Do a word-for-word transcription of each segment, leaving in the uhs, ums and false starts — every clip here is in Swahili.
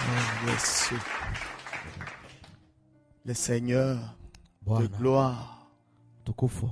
Oh, Yesu. Le Seigneur de Bwana gloire, tukufu,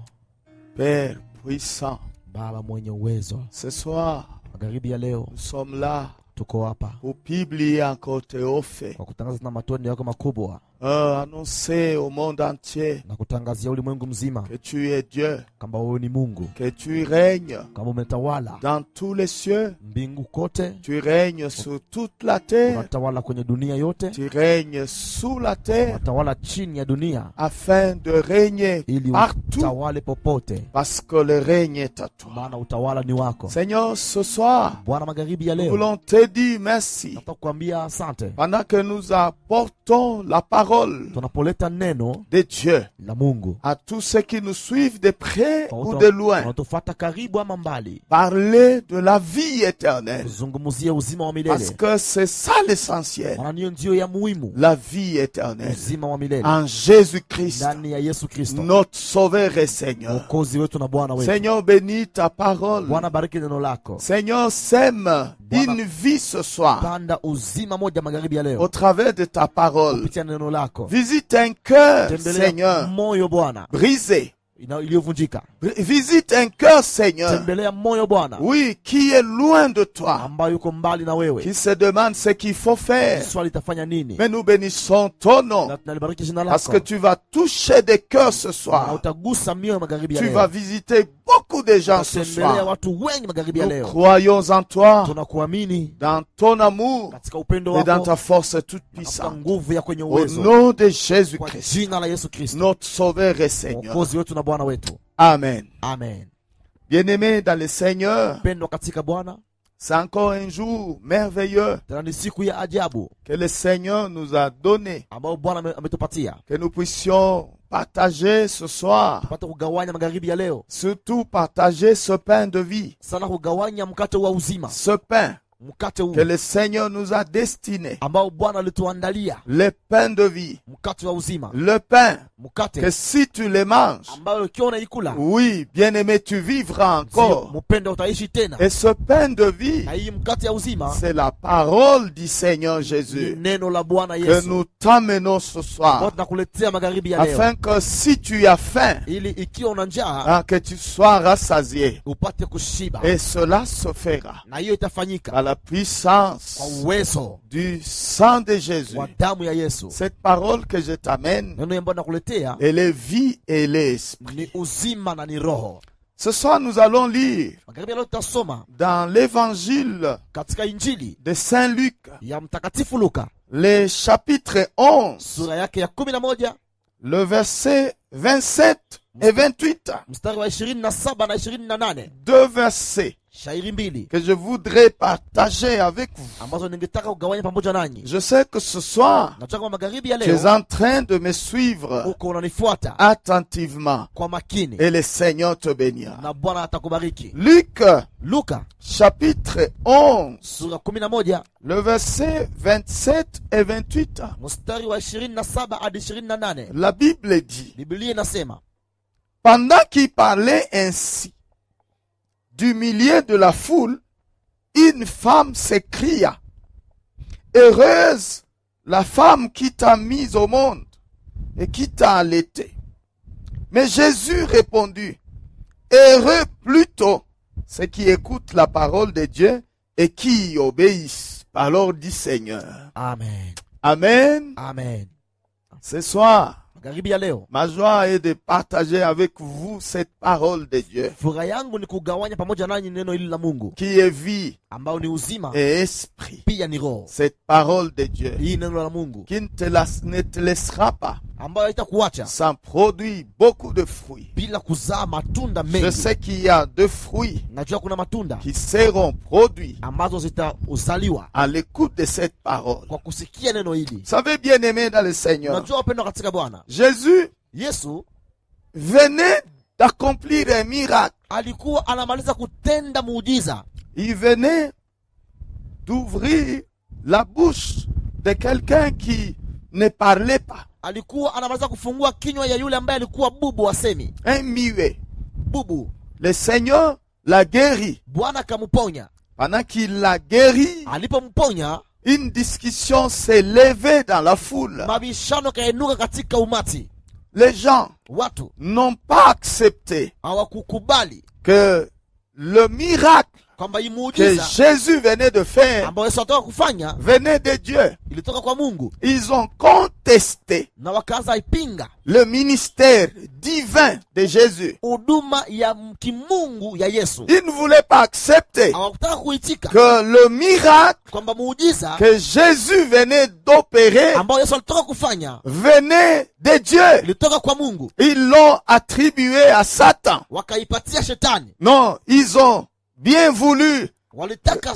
Père puissant, Baba mwenye uwezo, ce soir, magharibi ya leo nous sommes là tuko hapa pour publier encore Théophée, kwa kutangaza na matendo yako makubwa, euh, annoncer au monde entier na kutangazia ulimwengu mzima que tu es Dieu, kwamba wewe ni Mungu, que tu règnes kama umetawala dans tous les cieux, mbingu kote, tu règnes sur toute la terre, unatawala kwenye dunia yote, tu règnes sous la terre, unatawala chini ya dunia afin de régner ili partout, utawale popote, parce que le règne est à toi. maana utawala ni wako. Seigneur, ce soir, Bwana, magharibi ya nous leo voulons te dire merci. nataka kuambia asante, Pendant que nous apportons la parole tunapoleta neno de Dieu la Mungu à tous ceux qui nous suivent de près kwa ou watu de loin, wanatufuata karibu ama mbali, parler de la vie éternelle. kuzungumzia uzima wa Parce milele, que c'est ça l'essentiel. maana niyo ndio ya muhimu, La vie éternelle. uzima wa milele En Jésus-Christ, ndani ya Yesu Kristo, notre Sauveur et Seigneur. Mwokozi wetu na Bwana wetu. Seigneur, bénis ta parole. Bwana, bariki neno lako, Seigneur, sème une vie ce soir panda uzima moja magharibi ya au leo travers de ta parole. kupitia neno lako. Visite un cœur, Tembelea Seigneur, moyo Bwana brisé. ina- iliyovunjika, Visite un cœur, Seigneur, tembelea moyo Bwana oui, qui est loin de toi, ambayo yuko mbali na wewe, qui se demande ce qu'il faut faire. swali itafanya nini? Mais nous bénissons ton nom, Na tunalibariki jina parce lako, que tu vas toucher des cœurs ce na soir. utagusa mioyo magharibi ya Tu leo, vas visiter beaucoup de gens ce utatembelea soir. watu wengi magharibi ya Nous leo. croyons en toi, Tunakuamini dans ton amour katika upendo et dans wako, ta force toute katika puissante. nguvu ya kwenye Au uwezo, nom de kwa Jésus-Christ, jina la Yesu Kristo, notre Sauveur et Seigneur. Mwokozi wetu na Bwana wetu. Amen. Amen. Bien-aimés dans le Seigneur, Pendwa katika Bwana, c'est encore un jour merveilleux tena ni siku ya ajabu que le Seigneur nous a donné, ambayo Bwana ame- ametupatia que nous puissions partager ce soir, tupate kugawanya magharibi ya leo, surtout partager ce pain de vie, sana kugawanya mkate wa uzima, ce pain mkate huu que le Seigneur nous a destiné, ambao Bwana alituandalia, le pain de vie, mkate wa uzima, le pain que mkate si tu le manges, ambayo ukiwa unaikula, oui, bien-aimé, tu vivras ndio encore. mpendo utaishi tena. Et ce pain de vie, Na hii mkate ya uzima c'est la parole du Seigneur ni Jésus neno la Bwana que Yesu, nous t'amenons ce ambao soir, tunakuletea magharibi ya leo, afin que si tu as faim, ili ikiwa una njaa hein, que tu sois rassasié. upate kushiba, Et cela se fera na hiyo itafanyika par la puissance kwa uwezo du sang de Jésus. wa damu ya Yesu. Cette parole que je t'amène, Neno ambayo nakuletea elle est vie et elle est esprit. ni uzima na ni roho. Ce soir, nous allons lire Magharibi ya leo tutasoma dans l'évangile katika Injili de Saint Luc, ya Mtakatifu Luka, le chapitre onze, sura yake ya kumi na moja le verset vingt-sept et vingt-huit. mstari wa ishirini na saba na ishirini na nane Deux versets shairi mbili que je voudrais partager avec vous. ambazo ningetaka kugawanya pamoja nanyi. Je sais que ce soir, Nataka kwa magharibi ya tu es leo en train de me suivre uko unanifuata attentivement kwa makini, et le Seigneur te bénira. na Bwana atakubariki. Luc, Luka chapitre onze, sura kumi na moja le verset vingt-sept et vingt-huit. mstari wa ishirini na saba hadi ishirini na nane La Bible dit, Biblia inasema, pendant qu'il parlait ainsi, du milieu de la foule, une femme s'écria, heureuse la femme qui t'a mise au monde et qui t'a allaité. Mais Jésus répondit, heureux plutôt ceux qui écoutent la parole de Dieu et qui y obéissent par l'ordre du Seigneur. amen, Amen. amen. Ce soir, Magharibi ya leo ma joie est de partager avec vous cette parole de Dieu furaha yangu ni kugawanya pamoja nanyi neno hili la Mungu qui est vie ambao ni uzima et esprit. pia ni roho. Cette parole de Dieu Hii neno la Mungu qui ne te, las- ne te laissera pas ambayo haitakuacha sans produire beaucoup de fruits. bila kuzaa matunda Je mengi. sais qu'il y a de fruits Najua kuna matunda qui seront produits ambazo zitauzaliwa à l'écoute de cette parole. kwa kusikia neno hili. Vous savez, bien aimé dans le Seigneur, Najua wapendwa katika Bwana, Jésus Yesu venait d'accomplir un miracle. alikuwa anamaliza kutenda muujiza. Il venait d'ouvrir la bouche de quelqu'un qui ne parlait pas. Alikuwa anamaliza kufungua kinywa ya yule ambaye alikuwa bubu wasemi. Un muet. Bubu. Le Seigneur l'a guéri. Bwana akamponya. Pendant qu'il l'a guéri, Alipomponya, une discussion s'est levée dans la foule. mabishano kainuka katika umati. Les gens Watu n'ont pas accepté hawakukubali que le miracle kwamba hii que muujiza Jésus venait de faire ambao Yesu anataka kufanya venait de Dieu. ilitoka kwa Mungu, Ils ont contesté na wakaanza ipinga le ministère divin de Jésus. huduma ya kimungu ya Yesu. Ils ne voulaient pas accepter Hawakutaka kuitika que le miracle kwamba muujiza que Jésus venait d'opérer ambao Yesu alitoka kufanya venait de Dieu. ilitoka kwa Mungu, Ils l'ont attribué à Satan. wakaipatia shetani. Non, ils ont bien voulu Walitaka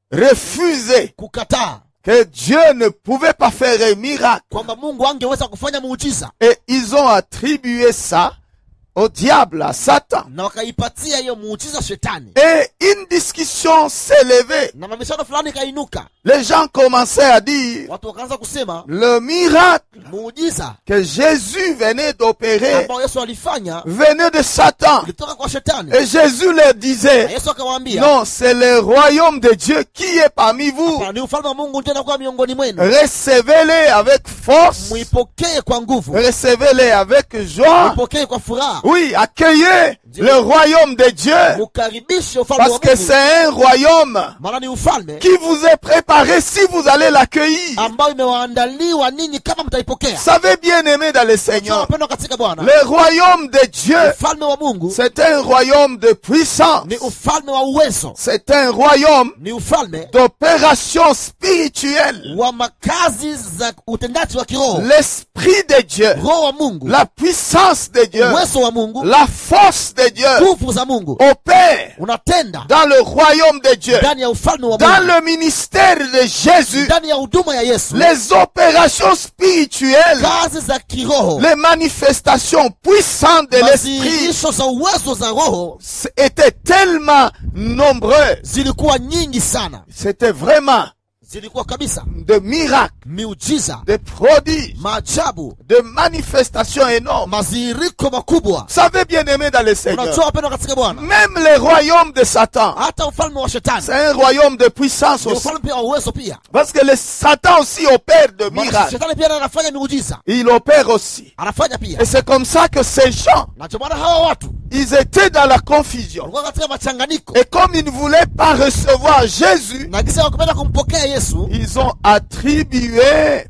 refuser kukataa que Dieu ne pouvait pas faire un miracle. kwamba Mungu angeweza kufanya muujiza, Et ils ont attribué ça au diable, à Satan. na wakaipatia hiyo muujiza shetani, Et une discussion s'est levée. na mabishano fulani ikainuka. Les gens commençaient à dire, Watu wakaanza kusema le miracle muujiza que Jésus venait d'opérer ambao Yesu alifanya venait de Satan. ilitoka kwa shetani. Et Jésus leur Na disait, Yesu akawaambia, non, c'est le royaume de Dieu qui est parmi vous. hapana, ni ufalme wa Mungu ndio unakuwa miongoni mwenu, Recevez-les avec force. muipokee kwa nguvu, Recevez-les avec joie. muipokee kwa furaha, Oui, accueillez le royaume de Dieu. mukaribishe ufalme Parce wa que Mungu, c'est un royaume maana ni ufalme qui vous est préparé si vous allez l'accueillir. ambao imewaandaliwa ninyi kama mtaipokea. Savez bien aimé dans le Sasa Seigneur, wapendwa katika Bwana, le royaume de Dieu, ufalme wa Mungu c'est un royaume de puissance. ni ufalme wa uwezo, C'est un royaume ni ufalme d'opération spirituelle. wa makazi za utendaji wa kiroho. L'esprit de Dieu, Roho wa Mungu, la puissance de Dieu, uwezo wa Mungu, la force de Dieu nguvu za Mungu opère unatenda dans le royaume de Dieu. ndani ya ufalme wa Dans Mungu, le ministère de Jésus, ndani ya huduma ya Yesu. les opérations spirituelles, Kazi za kiroho, les manifestations puissantes de l'esprit madhihirisho za uwezo za roho étaient tellement nombreuses. zilikuwa nyingi sana, C'était vraiment zilikuwa kabisa de miracles, miujiza, de prodiges, maajabu, de manifestations énormes. maziriko makubwa. Vous savez bien aimé dans le Seigneur, Unajua wapendwa katika Bwana, même le royaume de Satan, hata ufalme wa shetani c'est un royaume de puissance ni aussi. ufalme pia wa uwezo pia. Parce que le Satan aussi opère de Maana miracles. shetani pia anafanya miujiza, Il opère aussi. anafanya pia. Et c'est comme ça que ces gens, Na ndio maana hawa watu ils étaient dans la confusion. walikuwa katika machanganyiko, Et comme ils ne voulaient pas recevoir Jésus, na kisa wakupenda kumpokea Yesu, ils ont attribué,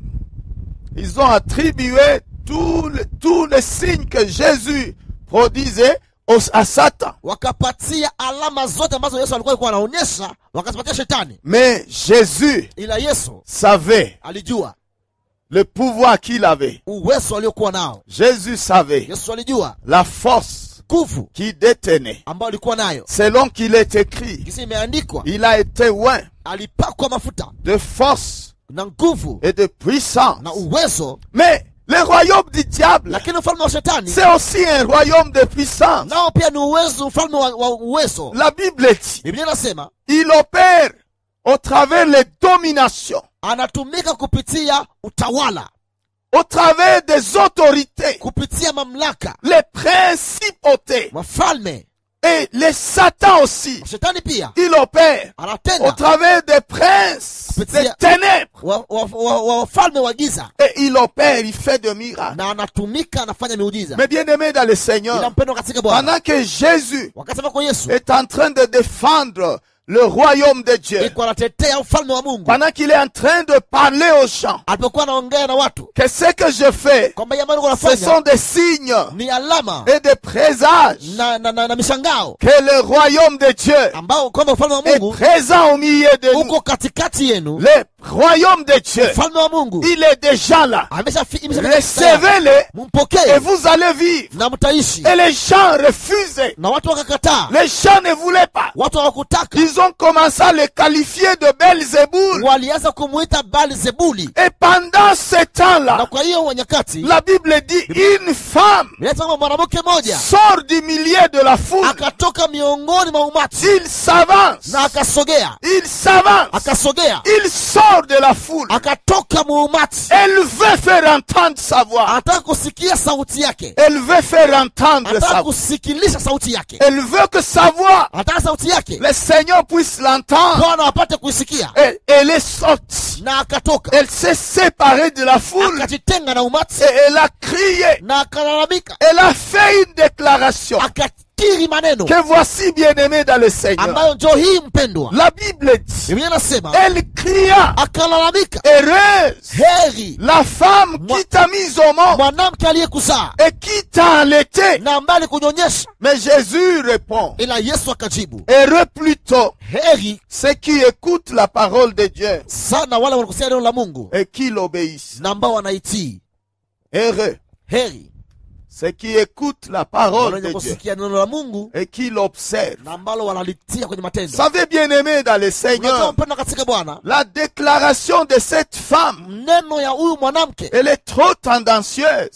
ils ont attribué tous les, tous les signes que Jésus produisait au- à Satan. wakapatia alama zote ambazo Yesu alikuwa alikuwa anaonyesha, wakazipatia shetani. Mais Jésus Ila Yesu savait alijua le pouvoir qu'il avait. uwezo aliokuwa nao. Jésus savait Yesu alijua la force nguvu qu'il détenait. ambayo alikuwa nayo. Selon qu'il est écrit, Kisa imeandikwa, il a été oint alipakwa mafuta de force na nguvu et de puissance. na uwezo. Mais le royaume du diable, Lakini ufalme wa shetani c'est aussi un royaume de puissance. nao pia ni uwezo, ufalme wa, wa uwezo. La Bible dit, Biblia inasema il opère au travers les dominations, anatumika kupitia utawala, au travers des autorités, kupitia mamlaka, les principautés wafalme. et les satans aussi. Shetani pia Il opère au anatenda travers des princes, des Kupitia- ténèbres. wa- wa- wa- wa- wafalme wa giza, Et il opère, il fait de miracles. na anatumika, anafanya miujiza. Mais bien aimé dans le Seigneur, Ila mpendwa katika Bwana, pendant que Jésus wakati ambako Yesu est en train de défendre le royaume de Dieu, iko anatetea ufalme wa Mungu, pendant qu'il est en train de parler aux gens, alipokuwa anaongea na watu que ce que je fais, kwamba yamani ce nafanya sont des signes ni alama et des présages na, na, na, na mishangao que le royaume de Dieu ambao kwamba ufalme wa est Mungu présent au milieu de nous. uko katikati yenu. Le royaume de Dieu, Ufalme wa Mungu il est déjà là. ameshafi- imesha- Recevez-le et mumpokee vous allez vivre. na mtaishi. Et les gens refusaient. Na watu wakakataa, Les gens ne voulaient pas. watu hawakutaka, Ils ont commencé à le qualifier de Belzéboul. walianza kumuita Baal-Zebuli. Et pendant ce Na temps-là, kwa hiyo nyakati la Bible dit une femme inasema kwamba mwanamke mmoja sort du milieu de la foule. akatoka miongoni mwa umati Il s'avance. na akasogea, Il s'avance. akasogea, Il sort de la foule. akatoka muumati. Elle veut faire entendre sa voix. Anataka kusikia sauti yake, Elle veut faire entendre anataka sa voix. kusikilisha sauti yake, Elle veut que sa voix, anataka sauti yake le Seigneur puisse l'entendre. Bwana apate kuisikia. Et elle est sortie. Na akatoka. Elle s'est séparée de la foule. Akajitenga na umati. Et elle a crié. Na akalalamika. Elle a fait une déclaration. Akakiri maneno. Que voici bien-aimé dans le Seigneur. Ambayo ndio hii mpendwa. La Bible dit. Biblia inasema. Elle cria. Akalalamika. Heureuse. Heri. La femme qui t'a mise au monde. Mwanamke aliyekuzaa. Et qui t'a allaité. Na ambaye alikunyonyesha. Mais Jésus répond. Ila Yesu akajibu. Heureux plutôt. Heri. Ceux qui écoutent la parole de Dieu. Sana wale wanakusikia neno la Mungu. Et qui l'obéissent. Na ambao wanaitii. Heureux. Heri. Ceux qui écoutent la parole de Dieu et qui l'observent. Vous savez, bien-aimé dans le Seigneur, la déclaration de cette femme, elle est trop tendancieuse.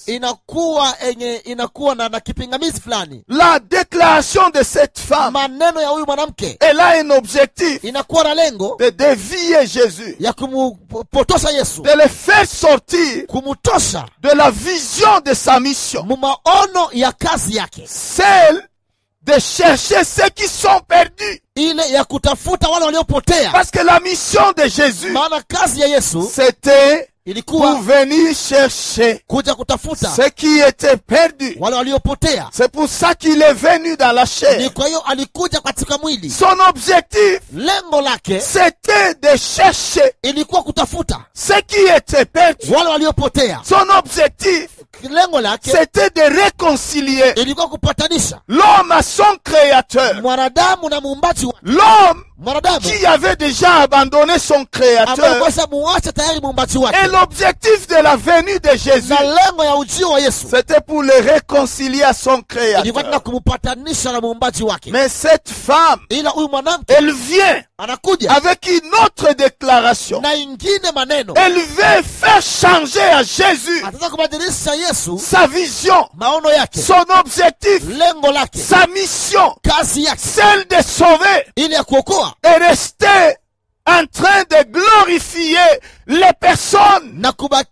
La déclaration de cette femme, elle a un objectif de dévier Jésus, de le faire sortir de la vision de sa mission. Ono ya kazi yake. Celle de chercher ceux qui sont perdus. Ile ya kutafuta wale waliopotea. Parce que la mission de Jésus, maana kazi ya Yesu, c'était ilikuwa pour venir chercher kuja kutafuta ceux qui étaient perdus. Wale waliopotea. C'est pour ça qu'il est venu dans la chair. Ni kwa hiyo alikuja katika mwili. Son objectif, lengo lake, c'était de chercher ilikuwa kutafuta ceux qui étaient perdus. Wale waliopotea. Son objectif, lengo lake, c'était de réconcilier ilikuwa kupatanisha l'homme à son créateur. Mwanadamu na muumbaji wake. L'homme Mwanadamu qui avait déjà abandonné son créateur. Et l'objectif de la venue de Jésus, c'était pour le réconcilier à son créateur. Mais cette femme, elle vient avec une autre déclaration. Elle veut faire changer à Jésus sa vision, son objectif, sa mission, celle de sauver et rester en train de glorifier les personnes.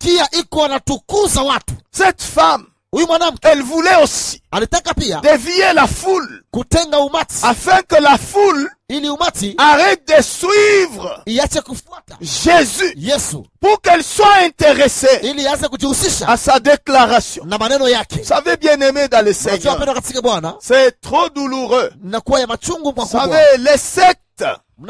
Cette femme, elle voulait aussi dévier la foule afin que la foule arrête de suivre Jésus pour qu'elle soit intéressée à sa déclaration. Vous savez, bien aimé dans le Seigneur, c'est trop douloureux. Vous savez, les sectes,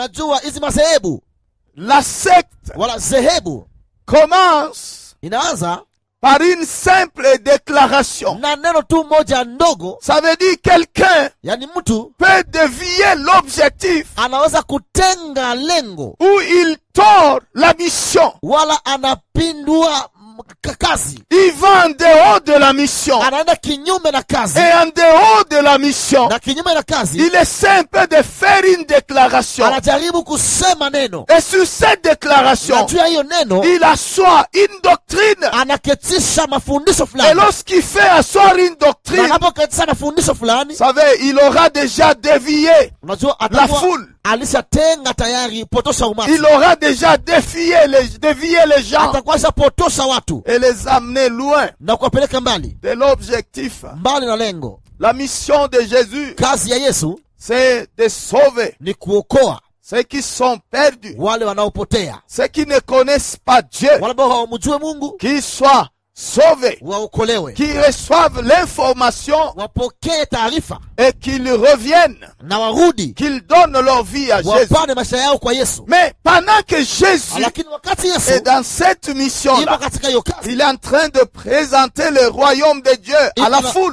la secte commence par une simple déclaration. Ça veut dire quelqu'un peut dévier l'objectif où il tord la mission. Il va en dehors de la mission. Et en dehors de la mission, il essaie un peu de faire une déclaration. Et sur cette déclaration, il assoit une doctrine. Et lorsqu'il fait asseoir une doctrine, vous savez, il aura déjà dévié la foule. Il aura déjà défié les, dévié les gens et les amener loin de l'objectif. La mission de Jésus, c'est de sauver ceux qui sont perdus, ceux qui ne connaissent pas Dieu, qui soient sauvés, qui reçoivent l'information et qu'ils reviennent, qu'ils donnent leur vie à Jésus. Mais pendant que Jésus est dans cette mission-là, il est en train de présenter le royaume de Dieu à la foule,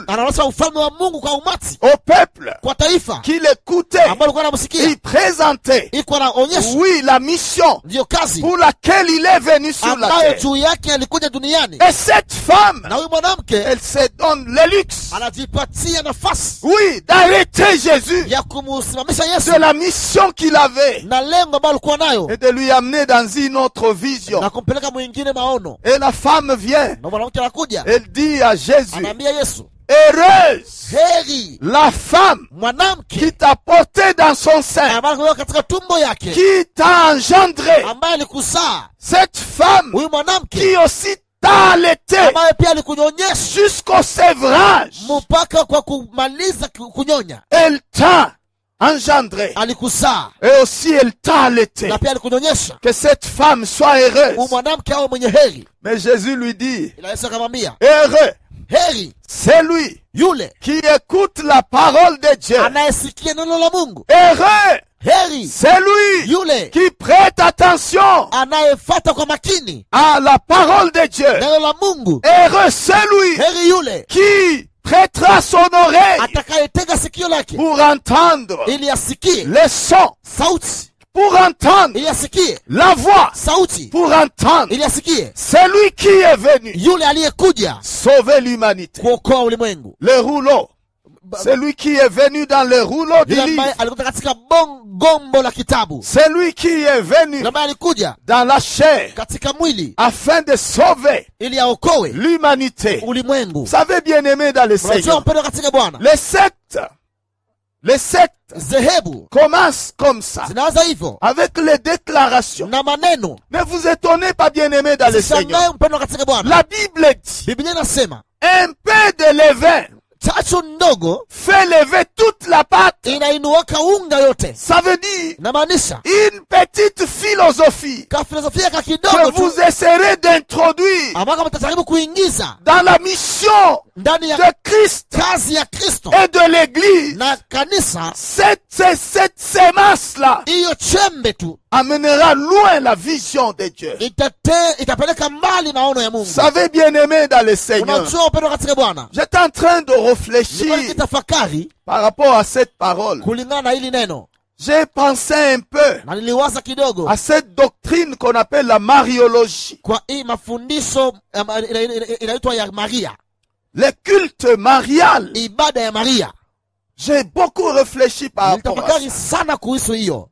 au peuple qui l'écoutait. Il présentait, oui, la mission pour laquelle il est venu sur la terre. Et cette femme, elle se donne le luxe, oui, d'arrêter Jésus de la mission qu'il avait et de lui amener dans une autre vision. Et la femme vient, elle dit à Jésus, heureuse la femme qui t'a porté dans son sein, qui t'a engendré. Cette femme qui aussi t'a allaité jusqu'au sévrage. Elle t'a engendré. alikuzaa Et aussi elle t'a allaité. na pia alikunyonyesha. Que cette femme soit Huyu heureuse. mwanamke awe mwenye heri. Mais Jésus lui dit, Ila Yesu akamwambia, heureux, heri c'est lui yule qui écoute la parole de Dieu. anayesikia neno la Mungu. Heureux, Heri c'est lui yule qui prête attention anayefuata kwa makini à la parole de Dieu. neno la Mungu. Heureux, c'est lui Heri yule qui prêtera son oreille atakayetega sikio lake pour entendre ili asikie le son, sauti, pour entendre ili asikie la voix, sauti, pour entendre. ili asikie C'est lui qui est venu yule aliyekuja sauver l'humanité. kuokoa ulimwengu. Le rouleau, c'est lui qui est venu dans le rouleau du Yule livre. ambaye alikuja katika bon- gombo la kitabu. C'est lui qui est venu Yule ambaye alikuja dans la chair katika mwili afin de sauver ili aokoe l'humanité. ulimwengu. Vous savez, bien aimé dans le Unajua Seigneur, mpendo katika Bwana, les sectes, les sectes zehebu commencent comme ça, zinaanza hivyo avec les déclarations. na maneno. Ne vous étonnez pas, bien aimé dans le Seigneur. Sishangae mpendo katika Bwana. La Bible dit, Biblia inasema un peu de levain chachu ndogo fait lever toute la pâte. inainuaka unga yote. Ça veut dire Inamaanisha une petite philosophie ka filosofia ka que kidogo tu vous essaierez d'introduire ambako mtajaribu kuingiza dans la mission ndani ya de Christ kazi ya Kristo et de l'Église. na kanisa. Cette, cette, cette sémence-là Hiyo chembe tu amènera loin la vision de Dieu. itate itapeleka mbali maono ya Mungu. Vous savez, bien aimé dans le Seigneur, Unajua upendo katika Bwana, j'étais en train de nilikuwa réfléchir nikitafakari par rapport à cette parole. kulingana na hili neno, J'ai pensé un peu na niliwaza kidogo à cette doctrine qu'on appelle la mariologie. kwa hii mafundisho um, ina- ina- ina- inaitwa ya Maria, Le culte marial. ibada ya Maria. J'ai beaucoup réfléchi par rapport à Nilitafakari ça. sana kuhusu hiyo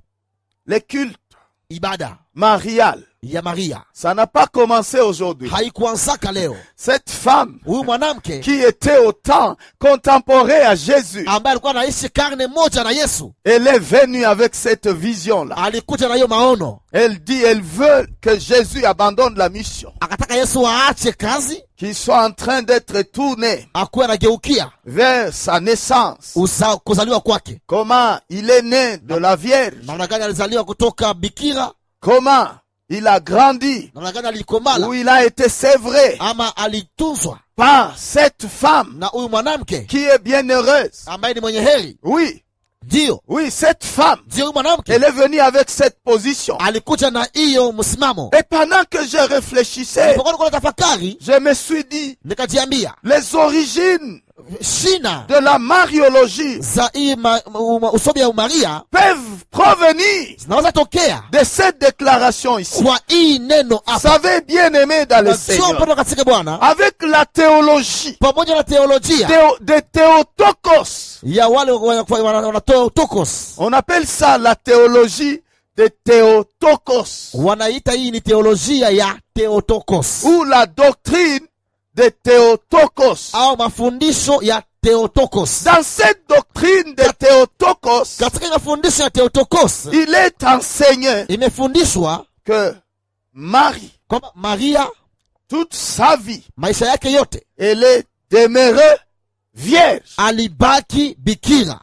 Le culte ibada marial. ya Maria. Ça n'a pas commencé aujourd'hui. Haikuanzaka leo. Cette femme Huyu mwanamke qui était au temps contemporain à Jésus, ambaye alikuwa anaishi karne moja na Yesu elle est venue avec cette vision-là. alikuja na hiyo maono, Elle dit, elle veut que Jésus abandonne la mission, akataka Yesu aache kazi, qu'il soit en train d'être tourné akuwe anageukia vers sa naissance. uza- kuzaliwa kwake. Comment il est né de la Vierge, Namna gani alizaliwa kutoka bikira, comment il a grandi, namna gani alikomala où il a été sévré ama alitunzwa par cette femme na huyu mwanamke qui est bienheureuse. ambaye ni mwenye heri. Oui, Ndio, oui, cette femme, ndio huyu mwanamke elle est venue avec cette position. alikuja na hiyo msimamo. Et pendant que je réfléchissais, Nilipokuwa niko natafakari, je me suis dit, nikajiambia les origines shina de la mariologie za hii ma- uma- usomi ya Maria peuvent provenir zinaweza tokea de cette déclaration ici. kwa hii neno Vous hapa. savez, bien aimé dans le Najua Seigneur, mpendo katika Bwana, avec la théologie pamoja na teolojia théo- de Théotokos, ya wale wana- wana- wanatoa tokos, on appelle ça la théologie de Théotokos, wanaita hii ni teolojia ya Theotokos ou la doctrine de Théotokos. au mafundisho ya Theotokos. Dans cette doctrine de Théotokos, Katika hii mafundisho ya Theotokos il est enseigné imefundishwa que Marie, kwamba Maria toute sa vie, maisha yake yote elle est demeurée vierge. alibaki bikira.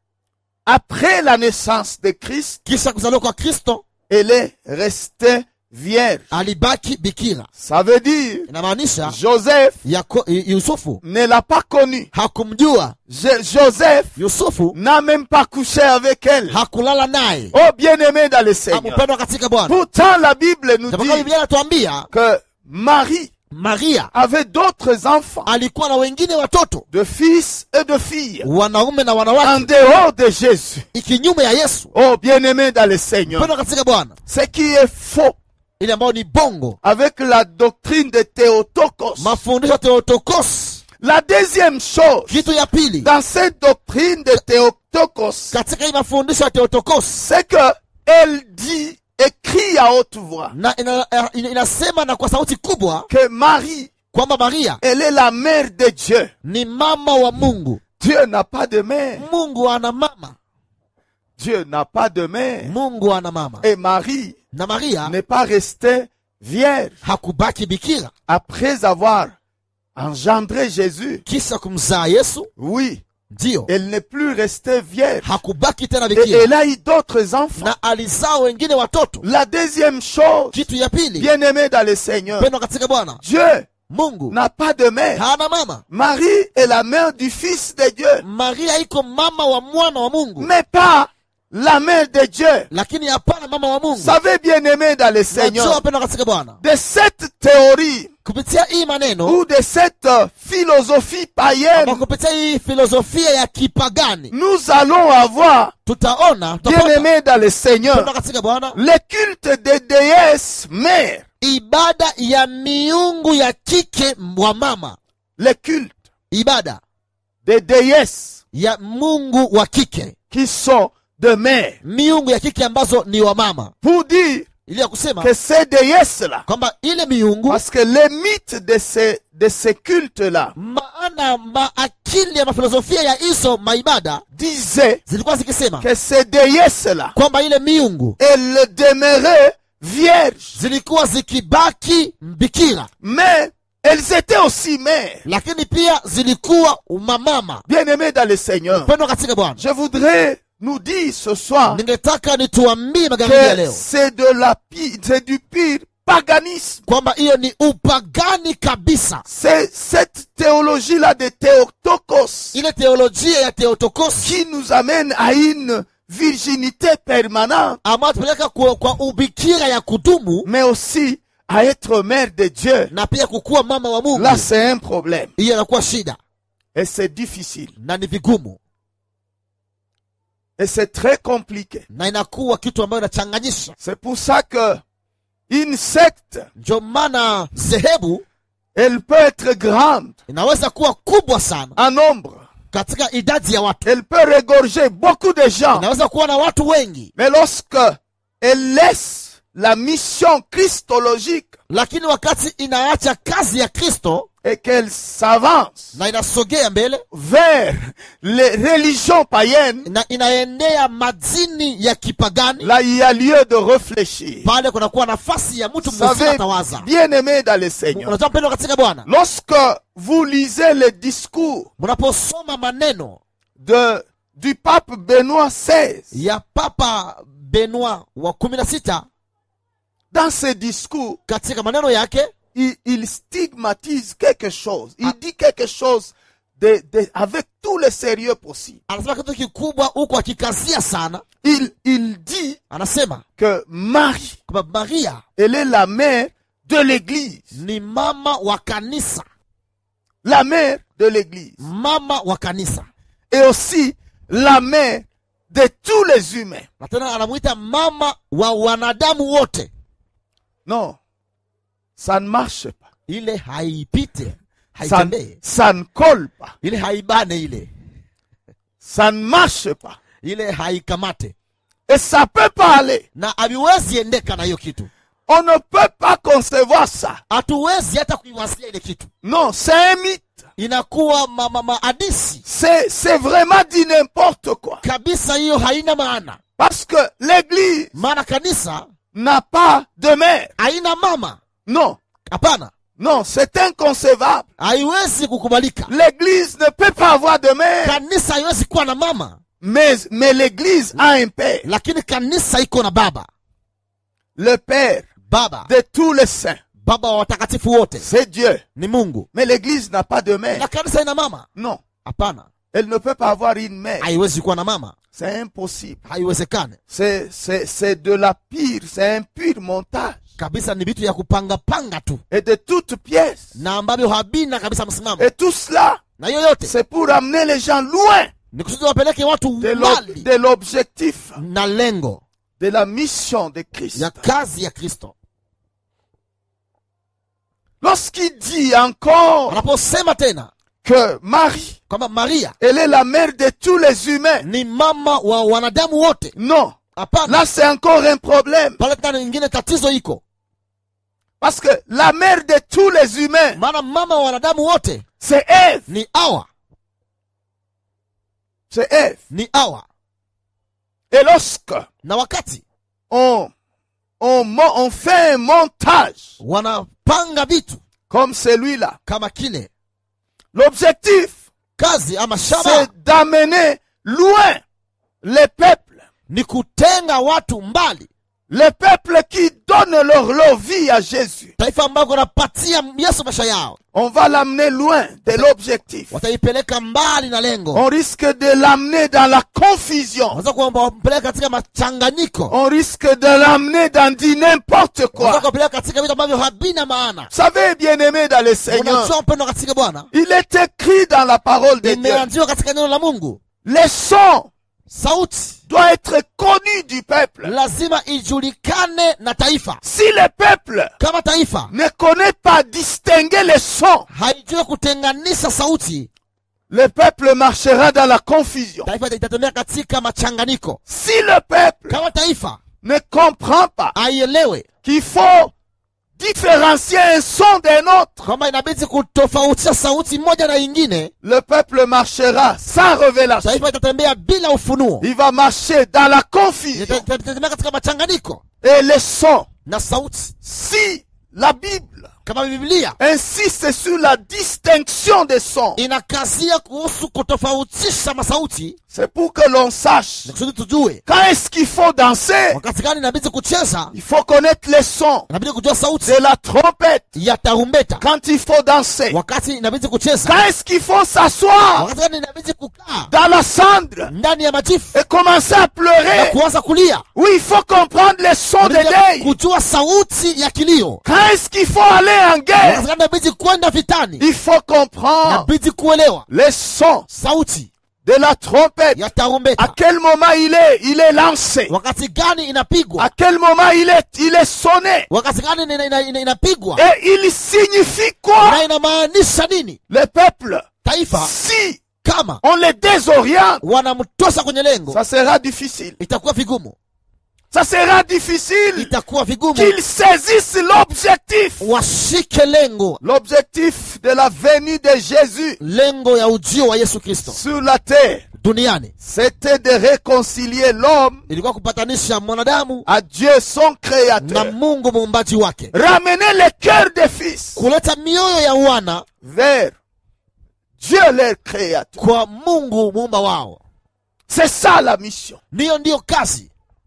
Après la naissance de Christ, Kisha kuzaliwa kwa Kristo elle est restée vierge. alibaki bikira. Ça veut dire, Inamaanisha Joseph Yako- Yusufu ne l'a pas connue. hakumjua. Je- Joseph Yusufu n'a même pas couché avec elle. hakulala naye. Oh, bien-aimé dans le Seigneur. Mpendwa katika Bwana, Pourtant, la Bible nous Japokuwa dit Biblia inatuambia que Marie Maria avait d'autres enfants, alikuwa na wengine watoto, de fils et de filles, wanaume na en wanawake, dehors de Jésus. ikinyume ya Yesu. Oh, bien-aimé dans le Seigneur. Mpendwa katika Bwana, Ce qui est faux ile ambayo ni bongo, avec la doctrine de Théotokos. mafundisho ya Theotokos. La deuxième chose, Kitu ya pili dans cette doctrine de Théotokos, katika hii mafundisho ya Theotokos, c'est que elle dit et crie à haute voix na ina, ina, inasema na kwa sauti kubwa que Marie, kwamba Maria elle est la mère de Dieu. ni mama wa Mungu. Dieu n'a pas de mère. Mungu ana mama, Dieu n'a pas de mère. Mungu ana mama. Et Marie Na Maria n'est pas restée vierge hakubaki bikira après avoir engendré Jésus. kisha kumzaa Yesu. Oui, Ndio. Elle n'est plus restée vierge. Hakubaki tena Et bikira. elle a eu d'autres enfants. Na alizaa wengine watoto. La deuxième chose, Kitu ya pili. bien-aimé dans le Seigneur, Pendo katika Bwana. Dieu Mungu n'a pas de mère. hana mama. Marie est la mère du Fils de Dieu, Maria iko mama wa mwana wa Mungu. mais pas la mère de Dieu. Lakini hapana mama wa Mungu. Savez, bien-aimé dans le Najua Seigneur, pendo katika Bwana. de cette théorie Kupitia hii maneno ou de cette euh, philosophie païenne, ama kupitia hii filosofia ya kipagani nous allons avoir, tutaona tutapata bien-aimé dans le Seigneur, pendo katika Bwana le culte des déesses mères, ibada ya miungu ya kike wa mama. le culte Ibada des déesses ya Mungu wa kike, qui sont de mères, miungu ya kike ambazo ni wa mama, pour dire ili ya kusema que ces déesses-là, kwamba ile miungu, parce que les mythes de ces, de ces cultes-là maana maakili ya mafilosofia ya hizo maibada disaient zilikuwa zikisema que ces déesses-là, kwamba ile miungu elles demeuraient vierges, zilikuwa zikibaki mbikira, mais elles étaient aussi mères. lakini pia zilikuwa umamama. Bien-aimés dans le Seigneur, Pendo katika Bwana, je voudrais nous dire ce soir ningetaka nituambie magharibi ya que leo c'est de la pi- c'est du pire paganisme. kwamba hiyo ni upagani kabisa. C'est cette théologie-là de Théotokos Ile teolojia ya Theotokos qui nous amène à une virginité permanente, ambayo tupeleka kwa, kwa ubikira ya kudumu mais aussi à être mère de Dieu. na pia kukuwa mama wa Mungu. Là, c'est un problème. Hiyo inakuwa shida Et c'est difficile. na ni vigumu Et c'est très compliqué. na inakuwa kitu ambayo inachanganyisha. C'est pour ça que une secte, Ndio maana zehebu elle peut être grande inaweza kuwa kubwa sana en nombre. katika idadi ya watu, Elle peut regorger beaucoup de gens. inaweza kuwa na watu wengi, Mais lorsque elle laisse la mission christologique lakini wakati inaacha kazi ya Kristo et qu'elle s'avance na inasogea mbele vers les religions païennes, na inaendea madini ya kipagani, là il y a lieu de réfléchir. pale kunakuwa nafasi ya mtu Vous mzima savez, atawaza. bien-aimés dans le Seigneur, Unajua mpendo katika Bwana, lorsque vous lisez les discours mnaposoma maneno de, du pape Benoît seize, ya Papa Benoit wa kumi na sita, dans ces discours, katika maneno yake il, il stigmatise quelque chose. Il dit quelque chose de, de, avec tout le sérieux possible. anasema kitu kikubwa huko akikazia sana. Il, il dit Anasema que Marie, kwamba Maria elle est la mère de l'église. ni mama wa kanisa, La mère de l'église. mama wa kanisa, Et aussi la mère de tous les humains. na tena anamuita mama wa wanadamu wote. Non, ça ne marche pas. Ile haipite, Ça, haitembee, ça ne colle pas. ile haibane, ile Ça ne marche pas. ile haikamate, Et ça peut pas aller. na haviwezi endeka na hiyo kitu. On ne peut pas concevoir ça. Hatuwezi hata kuiwasia ile kitu, Non, c'est un mythe. inakuwa ma, ma, maadisi C'est, c'est vraiment dit n'importe quoi. kabisa. Hiyo haina maana, Parce que l'église maana kanisa n'a pas de mère. haina mama. Non, Hapana, non, c'est inconcevable. haiwezi kukubalika. L'église ne peut pas avoir de mère. Kanisa haiwezi kuwa na mama, Mais, mais l'église a un père. lakini kanisa iko na baba. Le père Baba, de tous les saints, baba wa watakatifu wote c'est Dieu. ni Mungu, Mais l'église n'a pas de mère. na kanisa ina mama? Non, Hapana, elle ne peut pas avoir une mère. haiwezi kuwa na mama, C'est impossible. haiwezekane C'est, c'est, c'est de la pire, c'est un pur montage. kabisa. Ni vitu ya kupanga panga tu Et de toutes pièces. na ambavyo habina kabisa msimamo, Et tout cela, na hiyo yote c'est pour amener les gens loin ni kusudi wapeleke watu de l'ob- mbali de l'objectif na lengo de la mission de Christ. ya kazi ya Kristo. Lorsqu'il dit encore Anaposema tena que Marie, kwamba Maria elle est la mère de tous les humains, ni mama wa wanadamu wote, non, hapana, là c'est encore un problème. pale tena nyingine tatizo iko, Parce que la mère de tous les humains, maana mama wa wanadamu wote c'est Ève. ni Hawa, C'est Ève. ni Hawa. Et lorsque Na wakati on, on, mo- on fait un montage wanapanga vitu comme celui-là, kama kile, l'objectif, kazi ama shaba c'est d'amener loin les peuples. ni kutenga watu mbali. Les peuples qui donnent leur, leur vie à Jésus. Taifa ambao wanapatia Yesu maisha yao, On va l'amener loin de l'objectif. wataipeleka mbali na lengo. On risque de l'amener dans la confusion. Wanaweza kumpeleka katika machanganyiko. On risque de l'amener dans du n'importe Wanaweza quoi. kupeleka katika vitu ambavyo havina maana. Vous savez, bien-aimé dans le Seigneur, Unajua mpendo katika Bwana, il est écrit dans la parole de Dieu. imeandikwa katika neno la Mungu, Les sons sauti doivent être connus du peuple. lazima ijulikane na taifa. Si le peuple Kama taifa ne connaît pas distinguer les sons, haijui kutenganisha sauti, le peuple marchera dans la confusion. taifa itatembea katika machanganyiko. Si le peuple Kama taifa ne comprend pas aielewe qu'il faut différencier un son d'un autre, kwamba inabidi kutofautisha sauti moja na ingine, le peuple marchera sans révélation. taifa itatembea bila ufunuo, Il va marcher dans la confusion. Ita- itatembea katika machanganyiko Et les sons, na sauti. si la Bible Kama Biblia insiste sur la distinction des sons, inakazia kuhusu kutofautisha masauti, c'est pour que l'on sache ni kusudi tujue quand est-ce qu'il faut danser. wakati gani inabidi kucheza. Il faut connaître les sons Inabidi kujua sauti de la trompette ya tarumbeta quand il faut danser. wakati inabidi kucheza, Quand est-ce qu'il faut s'asseoir wakati gani inabidi kukaa dans la cendre ndani ya majifu et commencer à na pleurer. kuanza kulia. Oui, il faut comprendre les sons de Inabidi deuil. kujua sauti ya kilio. Quand est-ce qu'il faut aller en guerre? Wakati gani inabidi kwenda vitani, Il faut comprendre inabidi kuelewa les sons sauti de la trompette. ya À tarumbeta, quel moment il est, il est lancé. wakati gani inapigwa, À quel moment il est, il est sonné. wakati gani ina- ina- ina- inapigwa Et il signifie quoi? na inamaanisha nini. Le peuple, Taifa si kama on les désoriente, wanamtosa kwenye lengo, ça sera difficile. itakuwa vigumu, Ça sera difficile itakuwa vigumu qu'ils saisissent l'objectif. washike lengo, L'objectif de la venue de Jésus lengo ya ujio wa Yesu Kristo sur la terre, duniani. c'était de réconcilier l'homme Ilikuwa kupatanisha mwanadamu à Dieu son na créateur. Mungu muumbaji wake, Ramener le cœur des fils kuleta mioyo ya wana vers Dieu leur créateur. kwa Mungu muumba wao. C'est ça la mission. Niyo ndiyo kazi,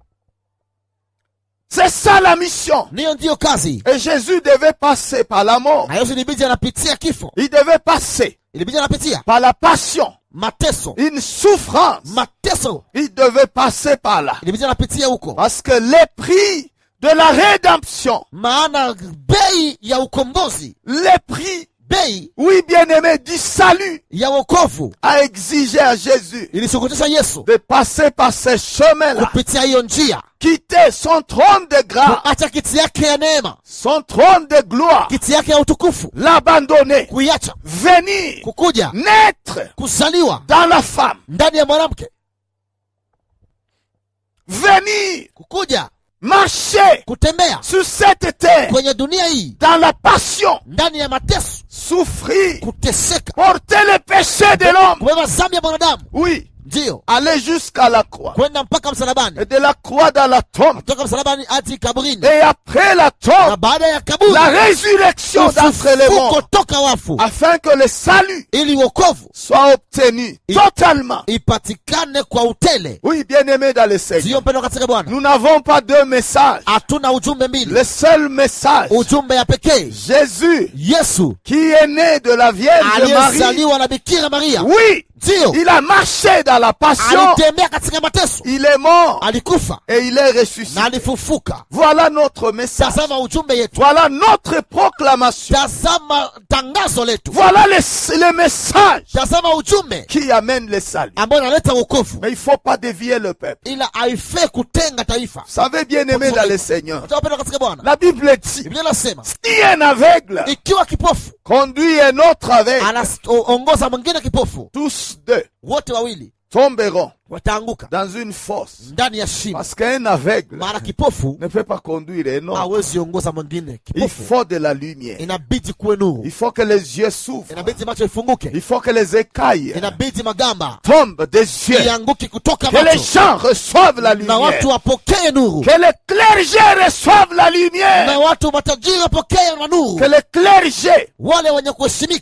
C'est ça la mission. niyo ndiyo kazi. Et Jésus devait passer par la mort. Na Yesu ilibidi anapitia kifo, Il devait passer ilibidi anapitia par la passion, mateso, une souffrance. mateso Il devait passer par là. ilibidi anapitia huko, Parce que les prix de la rédemption, maana bei ya ukombozi, les prix, bei oui bien-aimé, du salut ya wokovu a exigé à Jésus ilishurutisha Yesu de passer par ce chemin-là, kupitia hiyo njia, quitter son trône de grâce, kuacha kiti yake ya neema, son trône de gloire, kiti yake ya utukufu, l'abandonner, kuiacha, venir, kukuja, naître kuzaliwa dans la femme, ndani ya mwanamke, venir, kukuja, marcher kutembea sur cette terre, kwenye dunia hii dans la passion, ndani ya mateso, souffrir, kuteseka, porter le péché de l'homme. kubeba dhambi ya mwanadamu, Oui, ndiyo aller jusqu'à la croix. kwenda mpaka msalabani, Et de la croix dans la tombe. kutoka msalabani hadi kaburini, Et après la na tombe, baada ya kaburi la résurrection d'entre les ufufuko morts. toka wafu, Afin que le salut ili wokovu soit obtenu I- totalement. ipatikane kwa utele. Oui, bien-aimé dans le Seigneur. Siyo mpendo katika Bwana, Nous n'avons pas deux messages. hatuna ujumbe mbili, Le seul message, ujumbe ya pekee, Jésus, Yesu qui est né de la Vierge Marie, aliyezaliwa na Bikira Maria, oui, ndiyo il a marché dans la passion, alitembea katika mateso, il est mort alikufa et il est ressuscité. na alifufuka. Voilà notre message. Tazama ujumbe yetu, Voilà notre proclamation. tazama tangazo letu, Voilà le, le message tazama ujumbe qui amène le salut. ambao unaleta wokovu, Mais il faut pas dévier le peuple. ila haifai kutenga taifa. Vous savez, bien-aimé dans le Seigneur, Watu wapendwa katika Bwana, la Bible dit, Biblia inasema si un aveugle ikiwa kipofu conduit un autre aveugle, anaongoza mwingine kipofu, tous deux wote wawili tomberont wataanguka dans une fosse. ndani ya shimo, Parce qu'un aveugle maana kipofu ne peut pas conduire un autre. hawezi ongoza mwingine. Il Kipofu faut de la lumière. inabidi kuwe nuru, Il faut que les yeux s'ouvrent. inabidi macho ifunguke, Il faut que les écailles inabidi magamba tombent des yeux. ianguke kutoka Que les macho, gens reçoivent la na lumière. watu wapokee nuru, Que les clergés reçoivent la lumière. na watu matajiri wapokee na nuru, Que les clergés wale wenye kuheshimika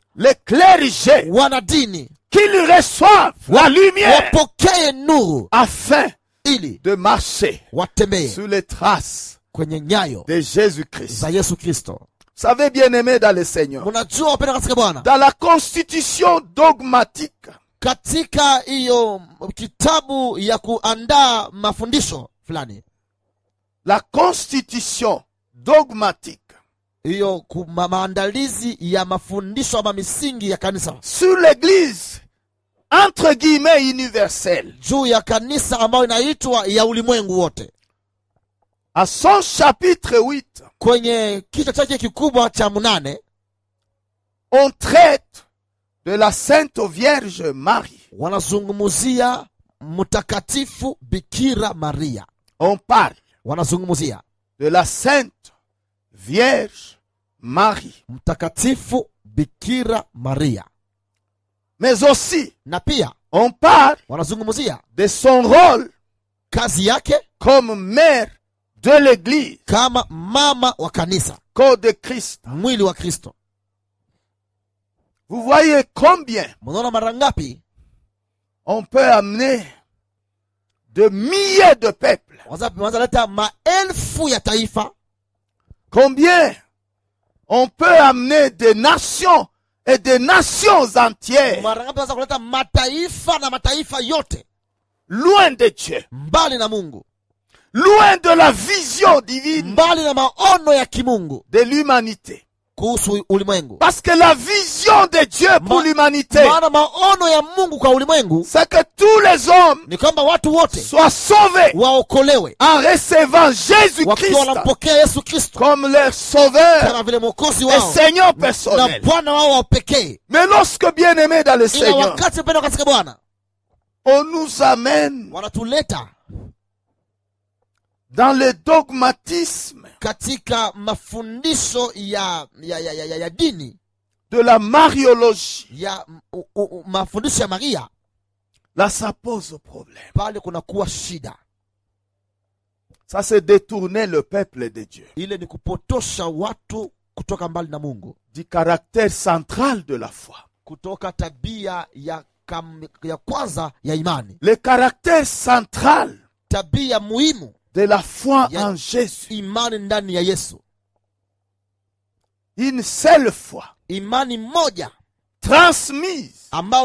les clergés, wanadini qu'ils reçoivent la lumière wapokee nuru afin ili de marcher watembee sur les traces kwenye nyayo de Jésus-Christ. za Yesu Kristo. Vous savez, bien-aimés dans le Seigneur, Mnajua wapenda katika Bwana, dans la constitution dogmatique katika hiyo kitabu ya kuandaa mafundisho fulani, la constitution dogmatique hiyo ku- ma- maandalizi ya mafundisho ama misingi ya kanisa sur l'église, entre guillemets, universelle, juu ya kanisa ambayo inaitwa ya ulimwengu wote, à son chapitre huit, kwenye kichwa chake kikubwa cha mnane on traite de la Sainte Vierge Marie. wanazungumzia mtakatifu Bikira Maria. On parle Wanazungumzia de la Sainte Vierge Marie. mtakatifu Bikira Maria, Mais aussi, na pia on parle wanazungumzia de son rôle kazi yake comme mère de l'église, kama mama wa kanisa, corps de Christ. mwili wa Kristo. Vous voyez combien Mnaona mara ngapi on peut amener de milliers de peuples, wanaweza leta maelfu ya taifa, combien on peut amener des nations et des nations entières mara ngapi wanaweza kuleta mataifa na mataifa yote loin de Dieu, mbali na Mungu, loin de la vision divine mbali na maono ya kimungu de l'humanité. kuhusu ulimwengu. Parce que la vision de Dieu pour Ma- l'humanité, Maana maono ya Mungu kwa ulimwengu c'est que tous les hommes ni kwamba watu wote soient sauvés waokolewe en recevant wakiwa Jésus-Christ wanampokea Yesu Kristo comme leur sauveur kama vile mwokozi et wao Seigneur na personnel. Bwana wao wa pekee. Mais lorsque, bien-aimés dans le Ila Seigneur, wakati mpendwa katika Bwana, on nous amène wanatuleta dans le dogmatisme katika mafundisho ya ya, ya, ya, ya, ya dini de la mariologie, ya u, u, u, mafundisho ya Maria, là ça pose problème. pale kuna kuwa shida. Ça c'est détourner le peuple de Dieu Ile ni kupotosha watu kutoka mbali na Mungu, du caractère central de la foi. kutoka tabia ya kam, ya kwanza ya imani, Le caractère central tabia muhimu de la foi Ya- en Jésus. imani ndani ya Yesu, Une seule foi imani moja transmise ambayo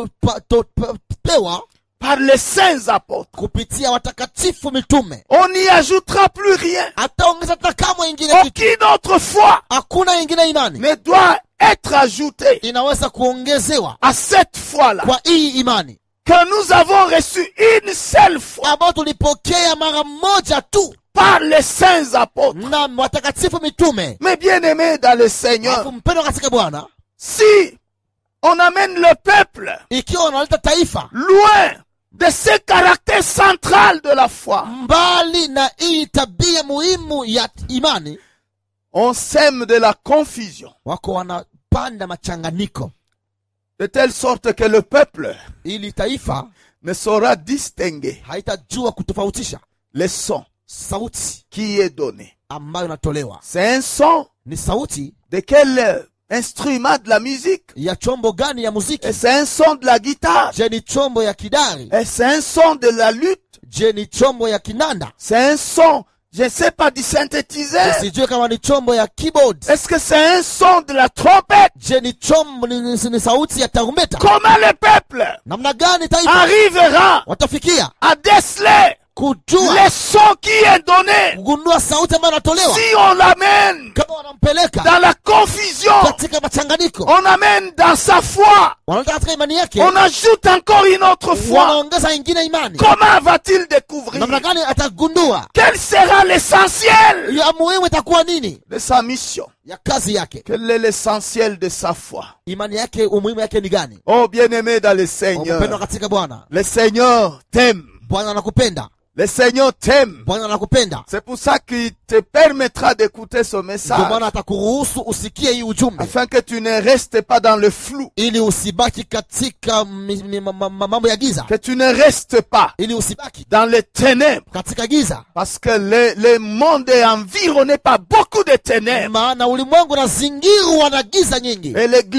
ilitopewa par les saints apôtres. kupitia watakatifu mitume. On n'y ajoutera plus rien. Ataongeza hata kama ingine kitu, Aucune autre foi hakuna ingine imani ne doit être ajoutée inaweza kuongezewa à cette foi-là kwa hii imani que nous avons reçu une seule fois ambayo tulipokea mara moja tu par les saints apôtres. na watakatifu mitume. Mais bien-aimés dans le Seigneur, Alafu mpendwa katika Bwana, si on amène le peuple ikiwa wanaleta taifa loin de ce caractère central de la foi, mbali na hii tabia muhimu ya imani, on sème de la confusion, wako wanapanda machanganyiko, de telle sorte que le peuple ili taifa ne saura distinguer haitajua kutofautisha le son sauti qui est donné. ambayo inatolewa. C'est un son Ni sauti de quel euh, instrument de la musique? ya chombo gani ya muziki? Et c'est un son de la guitare. Je ni chombo ya kidari? Et c'est un son de la lutte. Je ni chombo ya kinanda? C'est un son, je ne sais pas, du synthétiseur. Sijue kama ni chombo ya keyboard. Est-ce que c'est un son de la trompette? Je ni chombo ni, ni, ni sauti ya tarumbeta? Comment le peuple Namna gani taifa arrivera watafikia à déceler kujua le son qui est donné kugundua sauti ambayo inatolewa si on l'amène kama wanampeleka dans la confusion? katika machanganyiko? On amène dans sa foi. Wanaleta katika imani yake, On ajoute encore une autre foi. wanaongeza ingine imani. Comment va-t-il découvrir? Namna gani atagundua Quel sera l'essentiel ya muhimu itakuwa nini de sa mission? ya kazi yake? Quel est l'essentiel de sa foi? Imani yake, umuhimu yake ni gani? Oh, bien-aimé dans le Mpendwa Seigneur, katika Bwana, le Seigneur t'aime. Bwana anakupenda, Le Seigneur t'aime. Bwana anakupenda. C'est pour ça qu'il te permettra d'écouter ce Ndio message, maana atakuruhusu usikie hii ujumbe, afin que tu ne restes pas dans le flou, ili usibaki katika mi- mi- ma- ma- mambo ya giza, que tu ne restes pas ili usibaki dans les ténèbres, katika giza, parce que le, le monde est environné par beaucoup de ténèbres. maana ulimwengu unazingirwa na giza nyingi, Et l'église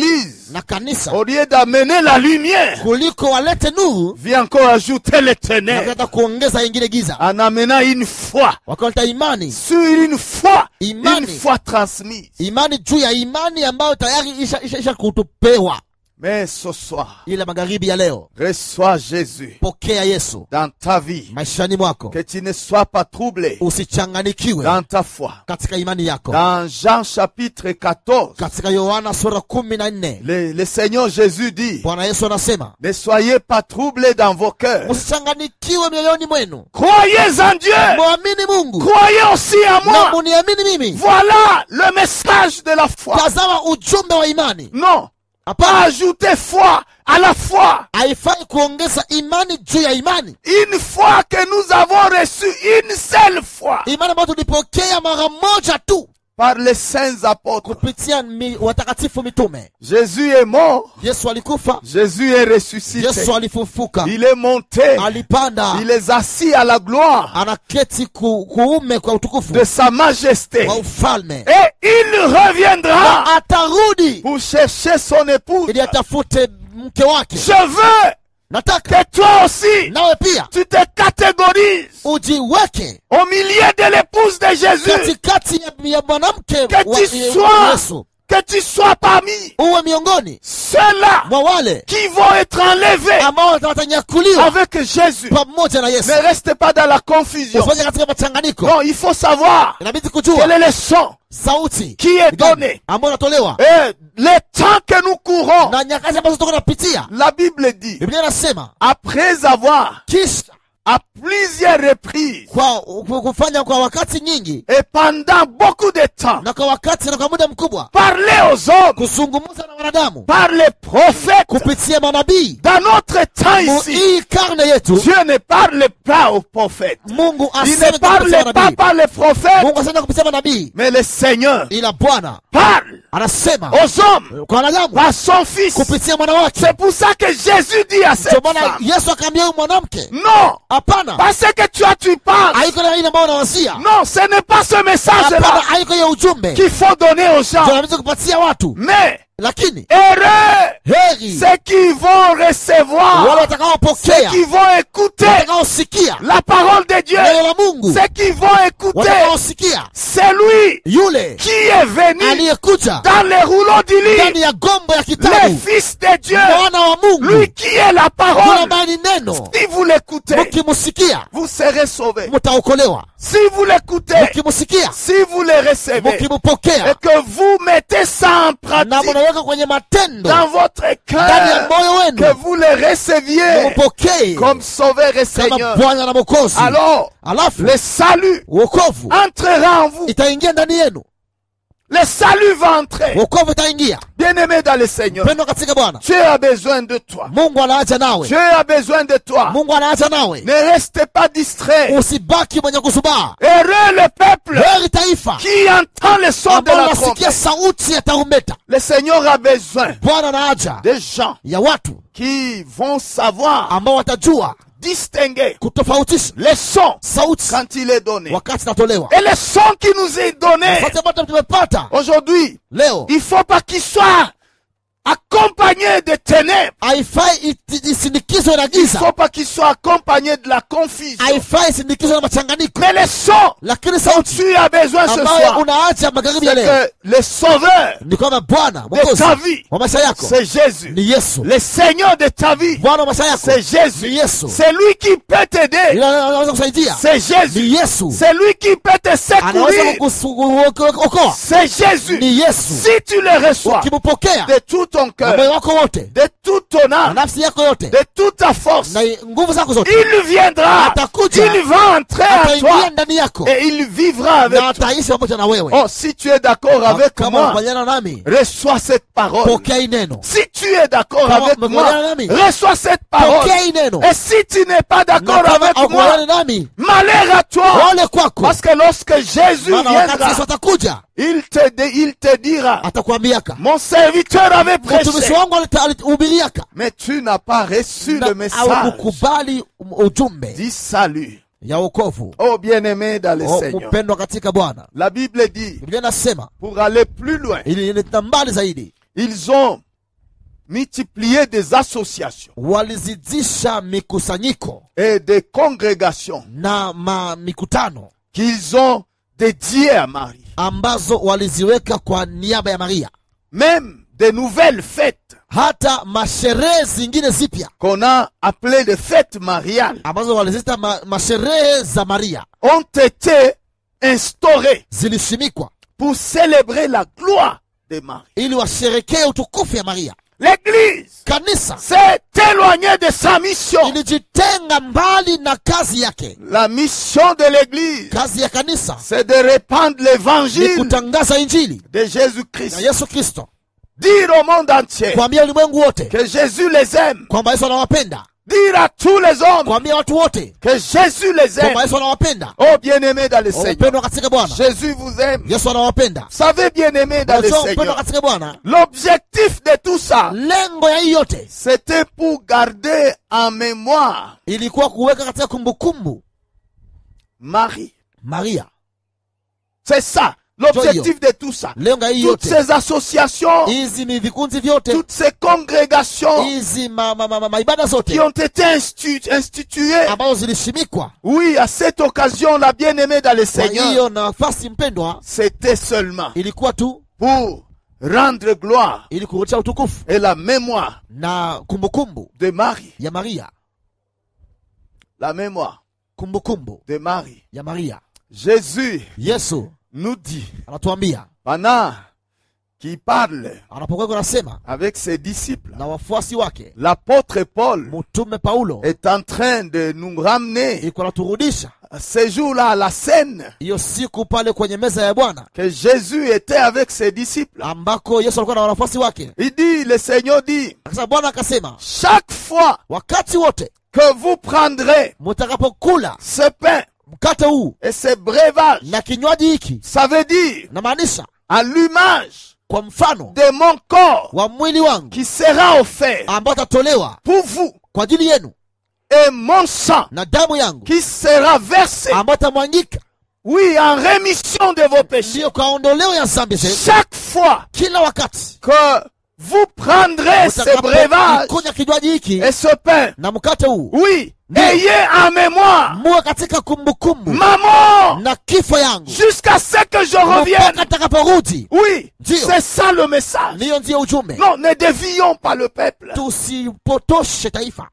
na kanisa, au lieu d'amener la lumière, kuliko walete nuru, vient encore ajouter les ténèbres. na kuongeza ingine giza. En amenant une foi, Wakaleta imani, sur une foi, Imani. une foi transmise. imani juu ya imani ambayo tayari isha, isha, isha kutupewa. Mais ce soir, Ile magharibi ya leo, reçois Jésus pokea Yesu dans ta vie. maishani mwako, Que tu ne sois pas troublé usichanganikiwe dans ta foi. katika imani yako. Dans Jean chapitre quatorze, Katika Yohana sura kumi na nne, le, le Seigneur Jésus dit, Bwana Yesu anasema, ne soyez pas troublés dans vos cœurs. usichanganikiwe mioyoni mwenu, Croyez en Dieu. mwamini Mungu Croyez aussi en na moi. muniamini mimi. Voilà le message de la foi. Tazama ujumbe wa imani. Non, pas Hapana, ajouter foi à la foi. haifai kuongeza imani juu ya imani. Une foi que nous avons reçue, une seule foi, Imani ambayo tulipokea mara moja tu par les saints apôtres. kupitia mi, watakatifu mitume. Jésus est mort, Yesu alikufa, Jésus est ressuscité. Yesu alifufuka, Il est monté, alipanda, il est assis à la gloire anaketi ku, kuume kwa utukufu de sa majesté. wa ufalme, Et il reviendra na atarudi pour chercher son épouse. ili atafute mke wake. Je veux Nataka que toi aussi, nawe pia tu te catégorises ujiweke au milieu de l'épouse de Jésus. katikati ya, ya mwanamke Que wa tu ya- sois, Yesu, que tu sois parmi uwe miongoni ceux-là mwa wale qui vont être enlevés ambao watanyakuliwa avec Jésus. pamoja na Yesu. Ne reste pas dans la confusion. Usifanye katika machanganyiko. Non, il faut savoir Inabidi quel kujua est le son sauti qui est donné. ambayo inatolewa Et le temps que nous courons, na nyakati ambazo tuko napitia. la Bible dit, Biblia inasema après avoir, kisha à plusieurs reprises, kwa ku- kufanya kwa wakati nyingi et pendant beaucoup de temps, na kwa wakati na kwa muda mkubwa, parler aux hommes, kuzungumza na wanadamu par les prophètes, kupitia manabii. dans notre temps Mu- ici, hii karne yetu Dieu ne parle pas aux prophètes. Mungu Il aseme ne kupitia parle pas manabii. par les prophètes, Mungu aseme kupitia manabii, mais le Seigneur ila Bwana parle anasema aux hommes kwa wanadamu par son Fils. kupitia mwana wake. C'est pour ça que Jésus dit à cette Ndio maana femme, Yesu akaambia huyu mwanamke, non, hapana, parce que tu as, tu parles. haiko na ile ambayo unawazia. Non, ce n'est pas ce Hapana, message-là haiko ya ujumbe qu'il faut donner aux gens. tunaweza kupatia watu, Mais, lakini heureux heri ceux qui vont wale recevoir, ceux watakaopokea, qui vont écouter watakaosikia la parole de Dieu, neno la Mungu, ceux qui vont écouter watakaosikia celui yule qui est venu aliyekuja dans les rouleaux du lit, ndani ya gombo ya le kitabu, Fils de Dieu, mwana wa Mungu, lui qui est la yule parole. ambaye ni neno. Si vous l'écoutez, Mkimusikia vous serez sauvés. mtaokolewa, Si vous l'écoutez, mkimusikia si vous le recevez, et mkimupokea que vous mettez ça en na pratique mnaweka kwenye matendo dans votre ndani ya cœur, moyo que wenu, vous le receviez mupokee comme Sauveur et kama Seigneur, Bwana na Mwokozi, alors alafu le salut wokovu entrera en vous. itaingia ndani yenu, Le salut va entrer. wokovu itaingia. Bien-aimé dans le Seigneur, Pendo katika Bwana, Dieu a besoin de toi. Mungu anaacha nawe, Dieu a besoin de toi. Mungu anaacha nawe, Ne reste pas distrait. usibaki mwenye kusubaa. Heureux le peuple Heri taifa qui entend le son de ambao la nasikia trompette. sauti ya tarumbeta. Le Seigneur a besoin Bwana anaacha des gens ya watu qui vont savoir ambao watajua distinguer kutofautisha le son sauti quand il est donné. wakati natolewa. Et le son qui nous est donné Sauti ambayo tumepata aujourd'hui, leo il faut pas qu'il soit accompagné de ténèbres. haifai iti- isindikizwe na Il giza, faut pas qu'il soit accompagné de la confusion. haifai isindikizwe na machanganyiko, Mais le son lakini dont sauti tu as besoin ce ambayo soir, unaacha magharibi ya c'est leo que le Sauveur ni kwamba Bwana de Mwokozi ta vie, wa maisha yako c'est Jésus. ni Yesu. Le Seigneur de ta vie, Bwana wa maisha yako c'est ni Jésus. Yesu. C'est lui qui peut t'aider. Yule anaweza kusaidia C'est ni Jésus. Yesu. C'est lui qui peut te Anaweza secourir. kukuokoa C'est Jésus. ni Yesu. Si tu le reçois Ukimpokea de tout ton na cœur, moyo wako wote de toute ton na âme, nafsi yako yote de toute ta force, na nguvu zako zote, il viendra, Atakuja. il va entrer en ataingia toi ndani yako et il vivra avec na toi. ataishi pamoja na wewe. Oh, si tu es d'accord avec Kama moi, unakubaliana nami, reçois cette parole. pokea hii neno. Si tu es d'accord Kama avec umekubaliana moi, nami, reçois cette parole. pokea hii neno. Et si tu n'es pas Na d'accord kama avec moi, haukubaliani nami, malheur à toi. ole kwako, Parce que lorsque Jésus maana wakati Yesu viendra, atakuja il te, di- il te dira, atakwambiaka, mon serviteur avait mtumishi prêché, wangu alita- alihubiriaka mais tu n'as pas reçu na le message haukukubali ujumbe du salut. ya wokovu. Oh bien-aimé dans le O, Seigneur. mpendwa katika Bwana, La Bible dit, Biblia inasema pour aller plus loin, ili nenda mbali zaidi, ils ont multiplié des associations walizidisha mikusanyiko et des congrégations na ma mikutano qu'ils ont dédiées à Marie. ambazo waliziweka kwa niaba ya Maria. Même de nouvelles fêtes Hata masherehe zingine zipya qu'on a appelées des fêtes mariales ambazo walizita ma, masherehe za Maria ont été instaurées zilishimikwa pour célébrer la gloire de Marie. ili washerekee utukufu ya Maria. L'Église Kanisa s'est éloignée de sa mission. ilijitenga mbali na kazi yake. La mission de l'Église, Kazi ya kanisa c'est de répandre ni l'évangile kutangaza injili de Jésus-Christ. na Yesu Kristo, Dire au monde entier kuambia ulimwengu wote que Jésus les aime. kwamba Yesu anawapenda, Dire à tous les hommes kuambia watu wote que Jésus les aime. kwamba Yesu anawapenda. Oh bien-aimés dans le Seigneur, Upendo katika Bwana, Jésus vous aime. Yesu anawapenda. Vous savez, bien-aimés dans le Unajua upendo Seigneur, katika Bwana, l'objectif de tout ça, lengo ya hii yote c'était pour garder en mémoire ilikuwa kuweka katika kumbukumbu Marie. Maria. C'est ça, l'objectif de tout ça. Lengo ya hii Toutes yote, ces associations, hizi ni vikundi vyote, toutes ces congrégations hizi ma, ma, ma, ma, maibada qui zote ont été institu- instituées. ambazo zilishimikwa. Oui, à cette occasion, la bien-aimée dans le Kwa Seigneur, hiyo nafasi mpendwa, c'était seulement ilikuwa tu pour rendre gloire ili kurudisha utukufu et la mémoire na kumbukumbu de Marie. ya Maria. La mémoire Kumbukumbu de Marie. ya Maria. Jésus Yesu nous dit, anatuambia pendant qu'il parle anapokuwa anasema avec ses disciples, na wafuasi wake, l'apôtre Paul mtume Paulo est en train de nous ramener iko naturudisha ce jour-là à la scène hiyo siku pale kwenye meza ya Bwana que Jésus était avec ses disciples. ambako Yesu alikuwa na wanafuasi wake. Il dit, le Seigneur dit, Akasema Bwana akasema, chaque fois wakati wote que vous prendrez mtakapokula ce pain mkate huu et ce breuvage, na kinywaji hiki, ça veut dire na maanisha à l'image kwa mfano de mon corps wa mwili wangu qui sera offert ambao atatolewa pour vous kwa ajili yenu, et mon sang na damu yangu qui sera versé, ambao itamwangika oui, en rémission de vos péchés. ndiyo kwa ondoleo ya dhambi zenu. Chaque fois Kila wakati que vous prendrez ce breuvage mtakapokunywa kinywaji hiki et ce pain, na mkate huu, oui, Ndiyo. ayez en mémoire muwe katika kumbukumbu ma mort na kifo yangu jusqu'à ce que je revienne. mpaka atakaporudi. Oui, Ndiyo. c'est ça le message. Ndiyo ndiyo ujumbe. Non, ne dévions pas le peuple. Tusipotoshe taifa,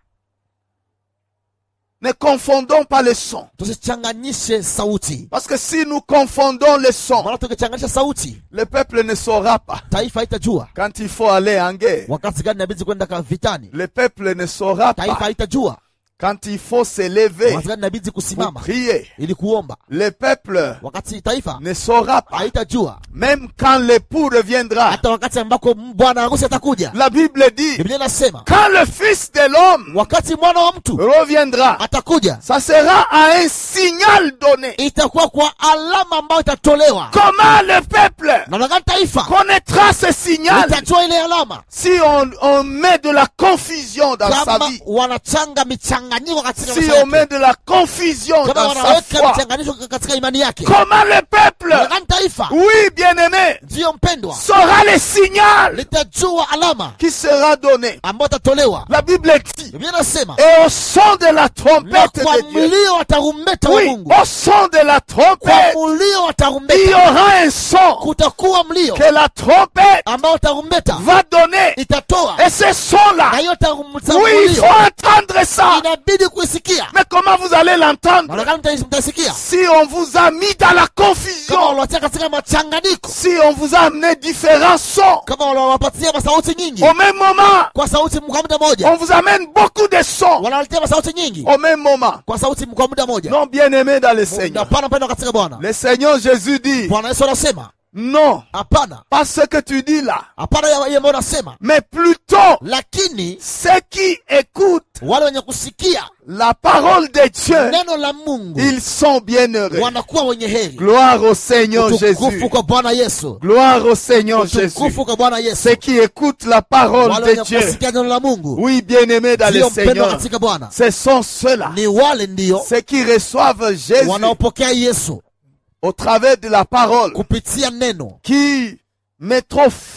Ne confondons pas les sons. tusichanganyishe sauti, Parce que si nous confondons les sons, maana tukichanganisha sauti le peuple ne saura pas. taifa haitajua Quand il faut aller en guerre, wakati gani inabidi kwenda ka vitani. le peuple ne saura Taifa pas. haitajua Quand il faut se lever wakati gani inabidi pour kusimama prier, ili kuomba. le peuple Wakati taifa ne saura pas. haitajua Même quand l'époux reviendra, hata wakati ambako bwana harusi atakuja. la Bible dit, Biblia inasema quand le Fils de l'homme wakati mwana wa mtu reviendra, atakuja, ça sera à un signal donné. itakuwa kwa alama ambayo itatolewa. Comment le peuple Na wakati taifa connaîtra ce signal itajua ile alama, si on, on met de la confusion dans sa kama vie, wanachanga michanganyiko katika si maisha on yake, met de la confusion kama dans sa wanaweka foi, michanganyiko katika imani yake. comment le peuple, Na wakati taifa oui bien-aimé, ndiyo mpendwa saura le signal litajua alama qui sera donné. ambayo itatolewa. La Bible dit, Biblia inasema et au son de la na trompette kwa de Dieu, mlio wa tarumbeta wa oui, Mungu, au son de la kwa trompette, mlio wa il y tarumbeta aura un son kutakuwa mlio que la trompette ambao tarumbeta va donner. itatoa, Et ce son-là, na hiyo tarumbeta oui, il mlio faut entendre ça. inabidi kuisikia. Mais comment vous allez l'entendre Na wakati mta- mtaisikia si on vous a mis dans la kama confusion, waliwatia katika machanganyiko, si on vous a amené différents sons kama waliwapatia masauti nyingi au même moment, kwa sauti kwa muda on moja, vous amène beaucoup de sons wanaletea masauti nyingi au même moment. kwa sauti kwa muda moja. Non, bien-aimé dans le Seigneur. Hapana mpendwa katika Bwana. Le Seigneur Jésus dit, Bwana Yesu anasema non, hapana, pas ce que tu dis là, hapana ya yeye anasema, mais plutôt lakini ceux qui écoutent wale wenye kusikia la parole de Dieu, neno la Mungu ils sont bienheureux. wanakuwa wenye heri. Gloire au Seigneur Utukufu Jésus. kwa Bwana Yesu. Gloire au Seigneur Jésus. Utukufu kwa Bwana Yesu. Ceux qui écoutent la parole Wale de wenye Dieu, kusikia neno la Mungu oui, bien-aimés dans le ndio mpendwa Seigneur, katika Bwana, ce sont ceux-là, ni wale ndio ceux qui reçoivent Jésus wanaopokea Yesu au travers de la parole, kupitia neno, qui mettront foi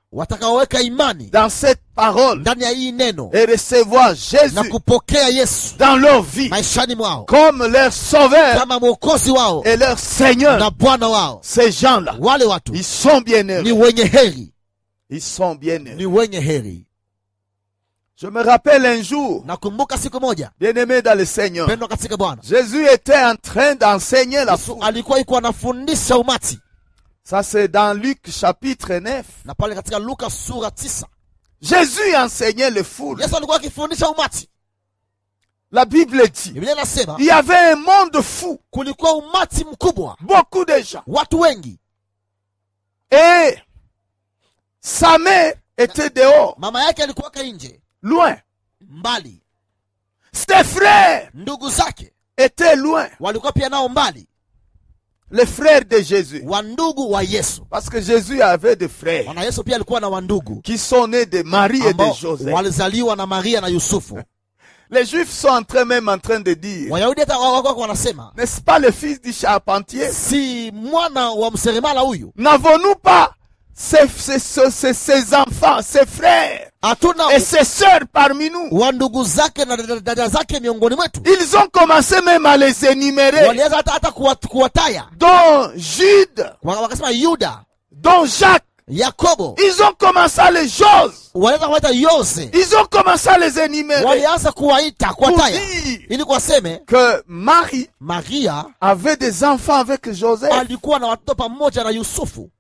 watakaoweka imani dans cette parole ndani ya hii neno et recevoir na Jésus kupokea Yesu dans leur vie maishani mwao comme leur sauveur kama mwokozi wao et leur Seigneur, na Bwana wao, ces gens-là, wale watu ils sont bien ni heureux. wenye heri, Ils sont bien ni heureux. wenye heri. Je me rappelle un jour, Nakumbuka siku moja, bien-aimé dans le Seigneur, pendwa katika Bwana, Jésus était en train d'enseigner la Yesu foule. alikuwa yuko anafundisha umati, Ça c'est dans Luc chapitre neuf. na pale katika Luka sura tisa Jésus enseignait les foules. Yesu alikuwa akifundisha umati. La Bible dit, Biblia inasema il y avait un monde fou, kulikuwa umati mkubwa, beaucoup de gens. watu wengi, Et sa mère était dehors, mama yake alikuwa nje loin. mbali, Ses frères ndugu zake étaient loin. walikuwa pia nao mbali, Les frères de Jésus. wa ndugu wa Yesu. Parce que Jésus avait des frères Bwana Yesu pia alikuwa na wandugu qui sont nés de Marie et de ambao Joseph. walizaliwa na Maria na Yusufu. Les Juifs sont en train même en train de dire, Wayahudi hata wako wanasema, n'est-ce pas le fils du charpentier? si mwana wa mseremala huyu? N'avons-nous pas ces, ces, ces, ces enfants, ces frères Hatuna et ces sœurs parmi nous? wa ndugu zake na dada dada zake miongoni mwetu? Ils ont commencé même à les énumérer, Walianza hata hata kuwat- kuwataya, dont Jude, Waka- wakasema Yuda, dont Jacques. Yakobo, Ils ont commencé à les choses. walianza kuwaita Yose, Ils ont commencé à les énumérer walianza kuwaita pour kuwataya, dire ili kuwaseme que Marie Maria avait des enfants avec Joseph. alikuwa na watoto pamoja na Yusufu.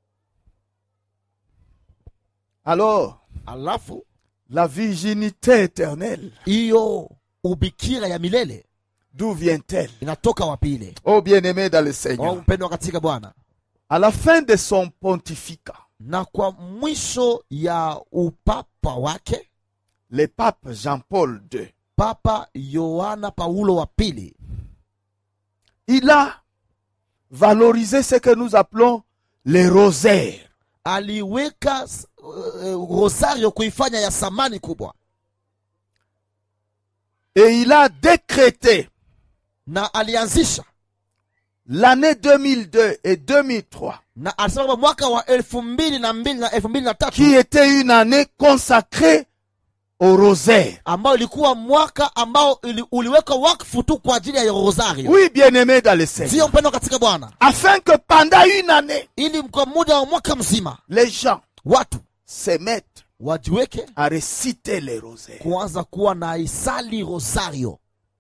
Alors, Alafu la virginité éternelle, hiyo ubikira ya milele d'où vient-elle? inatoka wapi ile? Oh bien-aimé dans le Wao Seigneur, mpendwa katika Bwana, à la fin de son pontificat, na kwa mwisho ya upapa wake le pape Jean-Paul deux, Papa Yohana Paulo wa pili il a valorisé ce que nous appelons les rosaires. aliweka uh, rosario kuifanya ya samani kubwa, Et il a décrété na alianzisha l'année deux mille deux et deux mille trois, na alisema kwamba mwaka wa elfu mbili na mbili na elfu mbili na tatu qui était une année consacrée au rosaire. ambao ilikuwa mwaka ambao ili, uliwekwa wakfu tu kwa ajili ya rosario. Oui, bien-aimé dans le Seigneur. Sio mpendwa katika Bwana, Afin que pendant une année, ili kwa muda wa mwaka mzima les gens watu se mettent wajiweke à réciter les rosaires. kuanza kuwa na isali rosario,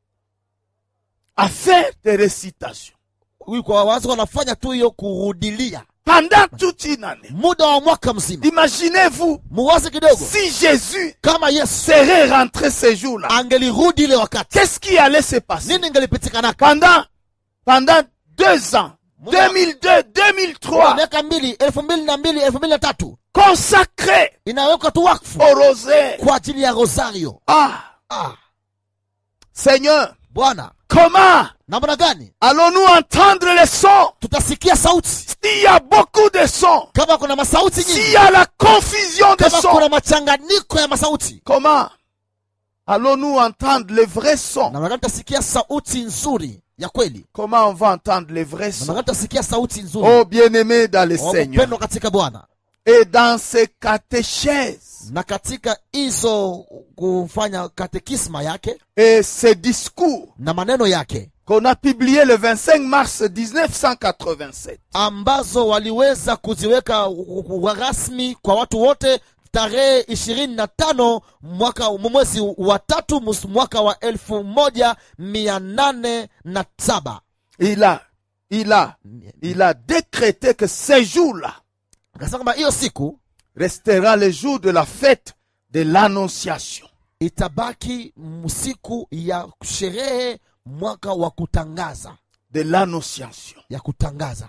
À faire des récitations. kwa waanza wanafanya tu hiyo kurudilia Pendant toute une année. muda wa mwaka mzima. Imaginez-vous Muwaze kidogo, si Jésus kama Yesu serait rentré ce jour-là. angelirudi ile wakati, Qu'est-ce qui allait se passer? nini ingelipitikana? Pendant, pendant deux ans, deux mille deux, deux mille trois, Miaka mbili, elfu mbili na mbili, elfu mbili na tatu consacré inawekwa tu wakfu au rosaire. kwa ajili ya rosario. Ah, Ah, Seigneur, Bwana, comment namna gani allons-nous entendre les sons? tutasikia sauti? S'il y a beaucoup de sons, Kama kuna masauti s'il nyingi, y a la confusion des kama sons, kuna machanganyiko ya masauti, comment allons-nous entendre les vrais sons? namna gani tutasikia sauti nzuri ya kweli? Comment on va entendre les vrais Namna sons? gani tutasikia sauti nzuri? Oh bien-aimé dans le Oh, Seigneur. mpendwa katika Bwana, Et dans ces catéchèses na katika hizo kufanya katekisma yake et ces discours na maneno yake qu'on a publié le vingt-cinq mars mille neuf cent quatre-vingt-sept. ambazo waliweza kuziweka rasmi kwa watu wote tarehe ishirini na tano mwaka mwezi wa tatu mwaka wa elfu moja mia nane na saba. Il a, il a, il a décrété que ces jours-là Akasema kwamba hiyo siku restera le jour de la fête de l'Annonciation. itabaki siku ya sherehe, mwaka wa kutangaza, De l'Annonciation. ya kutangaza,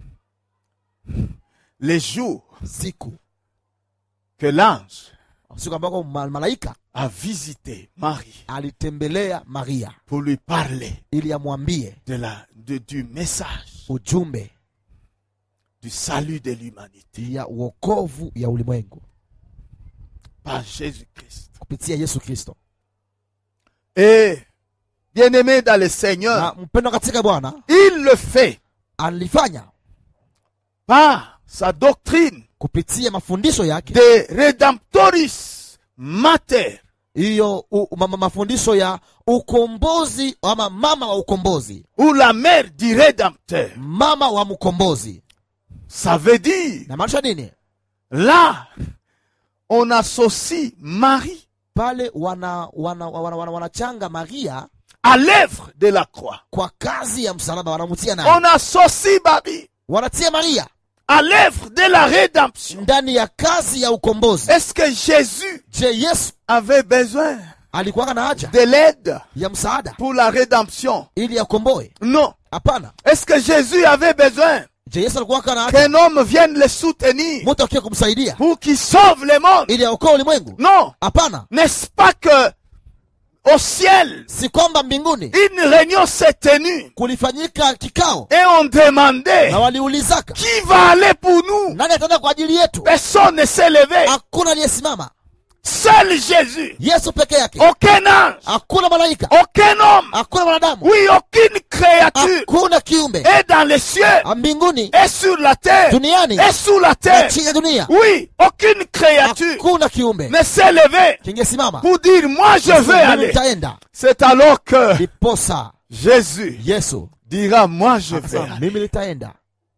Les jours siku que l'ange siku ambako malaika a visité Marie alitembelea Maria pour lui parler ili amwambie de la, de, du message ujumbe du salut de l'humanité ya wokovu ya ulimwengu par Jésus-Christ. kupitia Yesu Kristo. Et bien-aimé dans le Seigneur, Na mpendwa katika Bwana, il le fait alifanya pas sa doctrine kupitia mafundisho yake, de Redemptoris Mater, hiyo u- ma- ma- mafundisho ya ukombozi ama mama wa ukombozi, ou la mère du Rédempteur. mama wa mkombozi. Ça veut dire, Na maanisha nini? là, on associe Marie Pale wana wana wana, wana, wanachanga Maria à l'œuvre de la croix. kwa kazi ya msalaba, wanamutia On naye, associe Marie wanatia Maria à l'œuvre de la rédemption. ndani ya kazi ya ukombozi. Est-ce que Jésus Je, Yesu avait besoin alikuwa na haja de l'aide ya msaada pour la rédemption? ili akomboe? Non. Hapana. Est-ce que Jésus avait besoin Je, Yesu alikuwa na haja qu'un homme vienne le soutenir mtu akiwa kumsaidia pour qu'il sauve le monde? ili aokoe ulimwengu? Non. Hapana. N'est-ce pas que au ciel, Si kwamba mbinguni une réunion s'est tenue kulifanyika kikao et on demandait na waliulizaka, qui va aller pour nous? nani ataenda kwa ajili yetu? Personne ne s'est levé. Hakuna aliyesimama, Seul Jésus. Yesu peke yake. Aucun ange, Hakuna malaika, aucun homme, hakuna mwanadamu, oui, aucune créature hakuna kiumbe est dans les cieux, mbinguni, est sur la terre, duniani est sous la na terre. chini ya dunia. Oui, aucune créature Hakuna kiumbe ne s'est levé kingesimama pour dire moi je veux mimi aller. nitaenda. C'est alors que Ndiposa Jésus Yesu dira moi je vais akasema, aller. mimi nitaenda.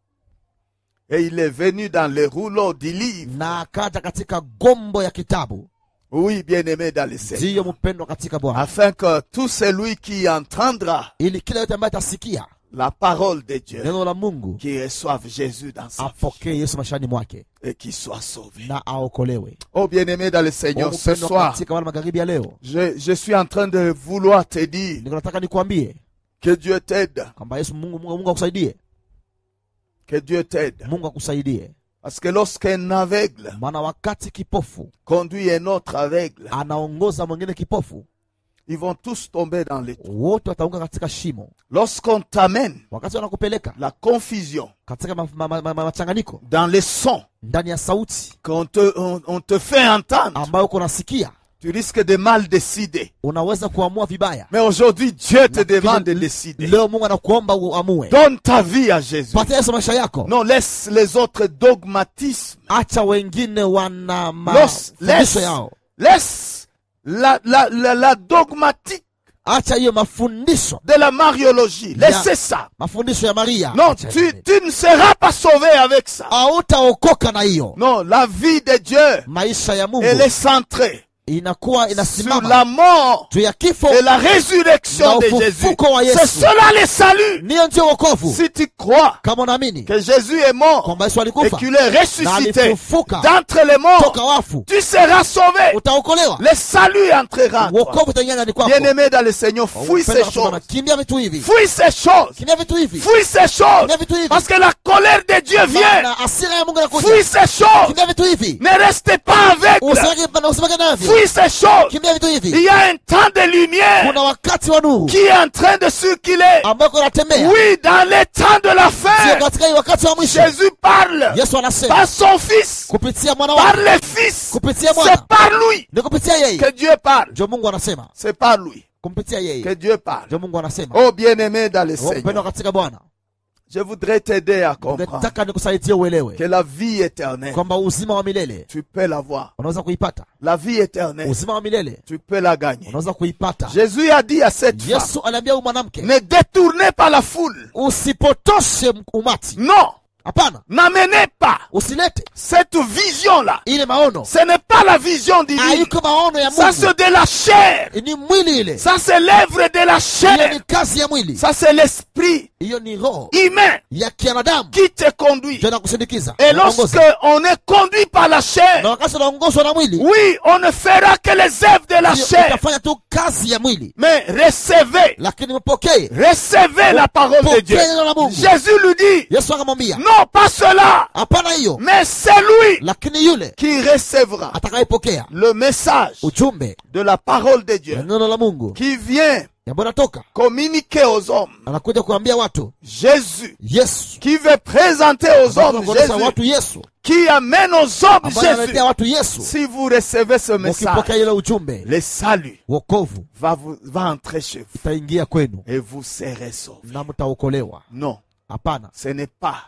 Et il est venu dans les rouleaux du livre. Na akaja katika gombo ya kitabu. Oui, bien-aimé dans le Seigneur. Ndiyo mpendwa katika Bwana, Afin que tout celui qui entendra ili kila yote ambaye atasikia la parole de Dieu, neno la Mungu qui reçoive Jésus dans sa vie apokee Yesu maishani mwake et qui soit sauvé. na aokolewe. Oh bien-aimé dans le Seigneur, ce Mpendwa soir, katika wana magharibi ya leo, je, je suis en train de vouloir te dire niko nataka nikuambie que Dieu t'aide, kwamba Yesu Mungu, Mungu, Mungu akusaidie, que Dieu t'aide. Mungu akusaidie. Parce que lorsqu'un aveugle Maana wakati kipofu conduit un autre aveugle, anaongoza mwingine kipofu, ils vont tous tomber dans les trous. wote wataunga katika shimo. Lorsqu'on t'amène Wakati wanakupeleka la confusion katika ma- ma- ma- ma- ma- machanganyiko dans les sons ndani ya sauti qu'on te, on, on te fait entendre, ambayo uko nasikia, tu risques de mal décider. unaweza kuamua vibaya. Mais aujourd'hui, Dieu te Lakini demande de décider. leo Mungu anakuomba uamue. Donne ta vie à Jésus. Patia Yesu maisha yako. Non, laisse les autres dogmatismes. Acha wengine wana Laisse, mafundisho laisse, yao. laisse la, la, la, la dogmatique Acha hiyo mafundisho, de la mariologie. Laissez ça. mafundisho ya Maria. Non, Acha tu, hiyo. tu ne seras pas sauvé avec ça. Hautaokoka na hiyo. Non, la vie de Dieu, Maisha ya Mungu elle est centrée inakuwa sur inasimama la mort juu ya kifo et la résurrection na de Jésus. ufufuko wa Yesu. C'est cela le salut. niyo ndio wokovu. Si tu crois Kama unaamini que Jésus est mort kwamba Yesu et alikufa qu'il est na ressuscité alifufuka d'entre les morts, toka wafu, tu seras sauvé. utaokolewa. Le salut entrera en toi. Wokovu utaingia ndani kwako. Bien-aimé dans le Seigneur, fuis ces Mpendwa choses. katika kimbia vitu hivi, Fuis ces choses. kimbia vitu hivi, Fuis ces choses. kimbia vitu hivi, Parce que la colère de Dieu vient. na hasira ya Mungu inakuja. Fuis ces choses. Kimbia vitu hivi, Ne restez pas avec. usibaki usibaki navyo. Fuis ces choses. Kimbia vitu Il hivi. y a un temps de lumière Kuna wakati wa nuru qui est en train de circuler. ambako unatembea, Oui, dans les temps de la sio fin. katika hii wakati wa mwisho. Jésus parle Yesu anasema par son Fils, kupitia mwana par wake, le Fils. kupitia mwana, C'est par lui ni kupitia yeye que Dieu parle. ndio Mungu anasema, C'est par lui kumpitia que yeye Dieu parle. ndio Mungu anasema. Oh bien-aimé dans le Mpendwa Seigneur, katika Bwana, je voudrais t'aider à comprendre nataka nikusaidie uelewe que la vie éternelle, kwamba uzima wa milele tu peux l'avoir. unaweza kuipata. La vie éternelle, Uzima wa milele tu peux la gagner. unaweza kuipata. Jésus a dit à cette femme, Yesu aliambia huyu mwanamke, ne détournez pas la foule. usipotoshe umati. Non, Hapana, n'amenez pas usilete cette vision-là. ile maono. Ce n'est pas la vision divine. Haiko maono ya Ça, Mungu, c'est de la chair. ni mwili ile. Ça, c'est l'œuvre de la Hiyo chair. ni kazi ya mwili, Ça, c'est l'esprit hiyo ni roho humain ya kianadamu qui te conduit. ndio inakusindikiza. Et Inakuongoza. lorsqu'on est conduit par la chair, Na wakati unaongozwa na mwili, oui, on ne fera que les œuvres de la hiyo chair. utafanya tu kazi ya mwili, Mais recevez, lakini mpokee, recevez la parole de Dieu. pokea neno la Mungu. Jésus lui dit, Yesu akamwambia, non, pas cela, hapana hiyo, mais c'est lui lakini yule qui recevra atakayepokea le message ujumbe de la parole de na Dieu neno la Mungu qui vient ambayo natoka communiquer aux hommes anakuja kuambia watu Jésus, Yesu, qui veut présenter aux hommes kuongoza Jésus, watu Yesu, qui amène aux hommes ambaye Jésus. analetea watu Yesu. Si vous recevez ce message, Ukipokea ile ujumbe, le salut wokovu va, vous, va entrer chez vous itaingia kwenu et vous serez sauvés. na mtaokolewa. Non, Hapana, ce n'est pas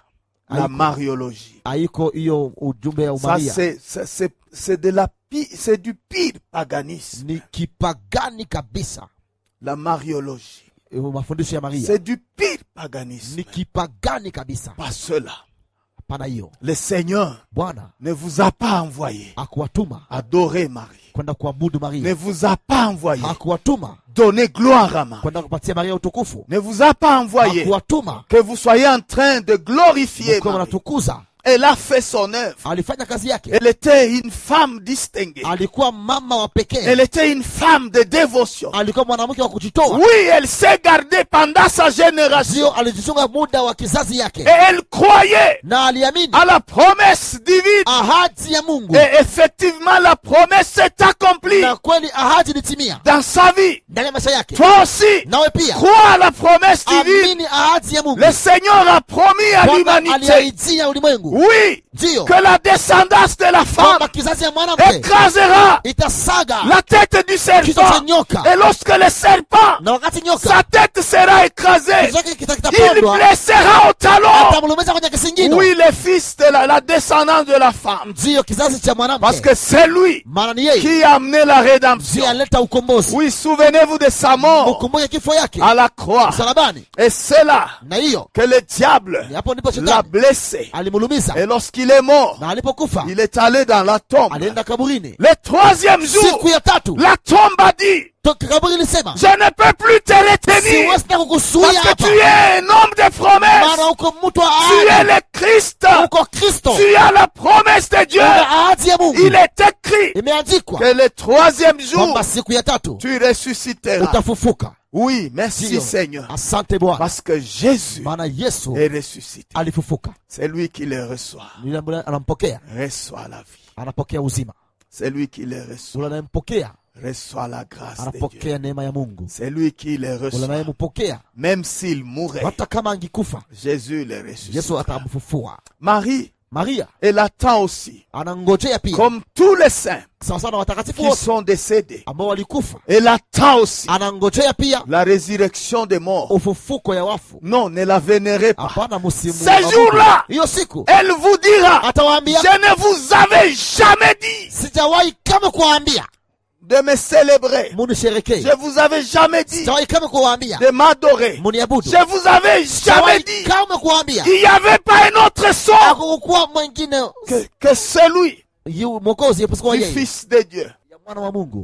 la mariologie. haiko hiyo ujumbe ya Ça, umaria. c'est, c'est, c'est, c'est de la pi, c'est du pire paganisme. Ni kipagani kabisa. La mariologie. Eh, mafundisho ya Maria C'est du pire paganisme. ni kipagani kabisa. Pas cela. Hapana hiyo. Le Seigneur Bwana ne vous a pas envoyé akuwatuma adorer Marie. kwenda kuabudu Ne Maria. vous a pas envoyé Hakuwatuma donner gloire à Marie. kwenda kupatia Maria utukufu. Ne vous a pas envoyé Hakuwatuma que vous soyez en train de glorifier mkiwa Marie. mnatukuza. Elle a fait son œuvre. Alifanya kazi yake. Elle était une femme distinguée. Alikuwa mama wa pekee. Elle était une femme de dévotion. Alikuwa mwanamke wa kujitoa. Oui, elle s'est gardée pendant sa génération. Ndio alijichunga muda wa kizazi yake. Et elle croyait Na aliamini à la promesse divine. ahadi ya Mungu. Et effectivement, la promesse s'est accomplie Na kweli ahadi ilitimia dans sa vie. ndani ya maisha yake. Toi aussi, Nawe pia crois à la promesse divine. amini ahadi ya Mungu. Le Seigneur a promis à Bwana l'humanité, aliahidia ulimwengu oui, ndio que la descendance de la femme kwamba kizazi ya mwanamke écrasera itasaga la tête du kichwa cha serpent. nyoka, Et lorsque le serpent, na wakati nyoka sa tête sera écrasée, kichwa chake kita- il kitapondwa, blessera au talon. atamlumiza kwenye kisingino. Oui, le fils de la, la descendance de la femme. Ndio kizazi cha Parce mwanamke, que c'est lui maana ni yeye qui a amené la rédemption. ndiye aleta ukombozi. Oui, souvenez-vous de sa mort Ukumbuke kifo yake à la croix. msalabani, Et c'est là na hiyo que le diable ni hapo ndipo l'a shetani blessé. alimulumiza, Et lorsqu'il est mort, na alipokufa il est allé dans la tombe. alienda kaburini. Le troisième jour, Siku ya tatu la tombe a dit, toka kaburi ilisema, je ne peux plus te retenir siwezi tena kukuzuia parce que hapa, tu es un homme de promesse. maana uko mtu wa Tu es ahadi, le Christ. uko Kristo, Tu as la promesse de Dieu. una ahadi ya Mungu. Il est écrit Imeandikwa que le troisième jour, kwamba siku ya tatu tu ressusciteras. utafufuka. Oui, merci Ndio. Seigneur. Asante Bwana, Parce que Jésus maana Yesu est ressuscité. alifufuka. C'est lui qui le reçoit. Yule ambaye anampokea Reçoit la vie. anapokea uzima, C'est lui qui le reçoit. yule anayempokea Reçoit la grâce de Dieu. anapokea neema ya Mungu, C'est lui qui le yule reçoit. anayempokea Même s'il mourait, hata kama angikufa, Jésus le ressuscite. Yesu atamfufua. Marie, Maria elle attend aussi, anangojea pia comme tous les saints sawa sawa na watakatifu qui wote sont décédés. ambao walikufa, Elle attend aussi anangojea pia la résurrection des morts. ufufuko ya wafu. Non, ne la vénérez pas. Hapana, musimu Ces jours-là, hiyo siku elle vous dira, atawaambia, je ne vous avais jamais dit sijawahi kama kuwaambia de me célébrer. munisherekee, Je vous avais jamais dit sijawahi kama kuwaambia de m'adorer. muniabudu, Je vous avais jamais sijawahi dit kama kuwaambia qu'il n'y avait pas un autre son hakukuwa mwingine que, que celui yu mwokozi isipokuwa du yeye, Fils de Dieu. ya mwana wa Mungu.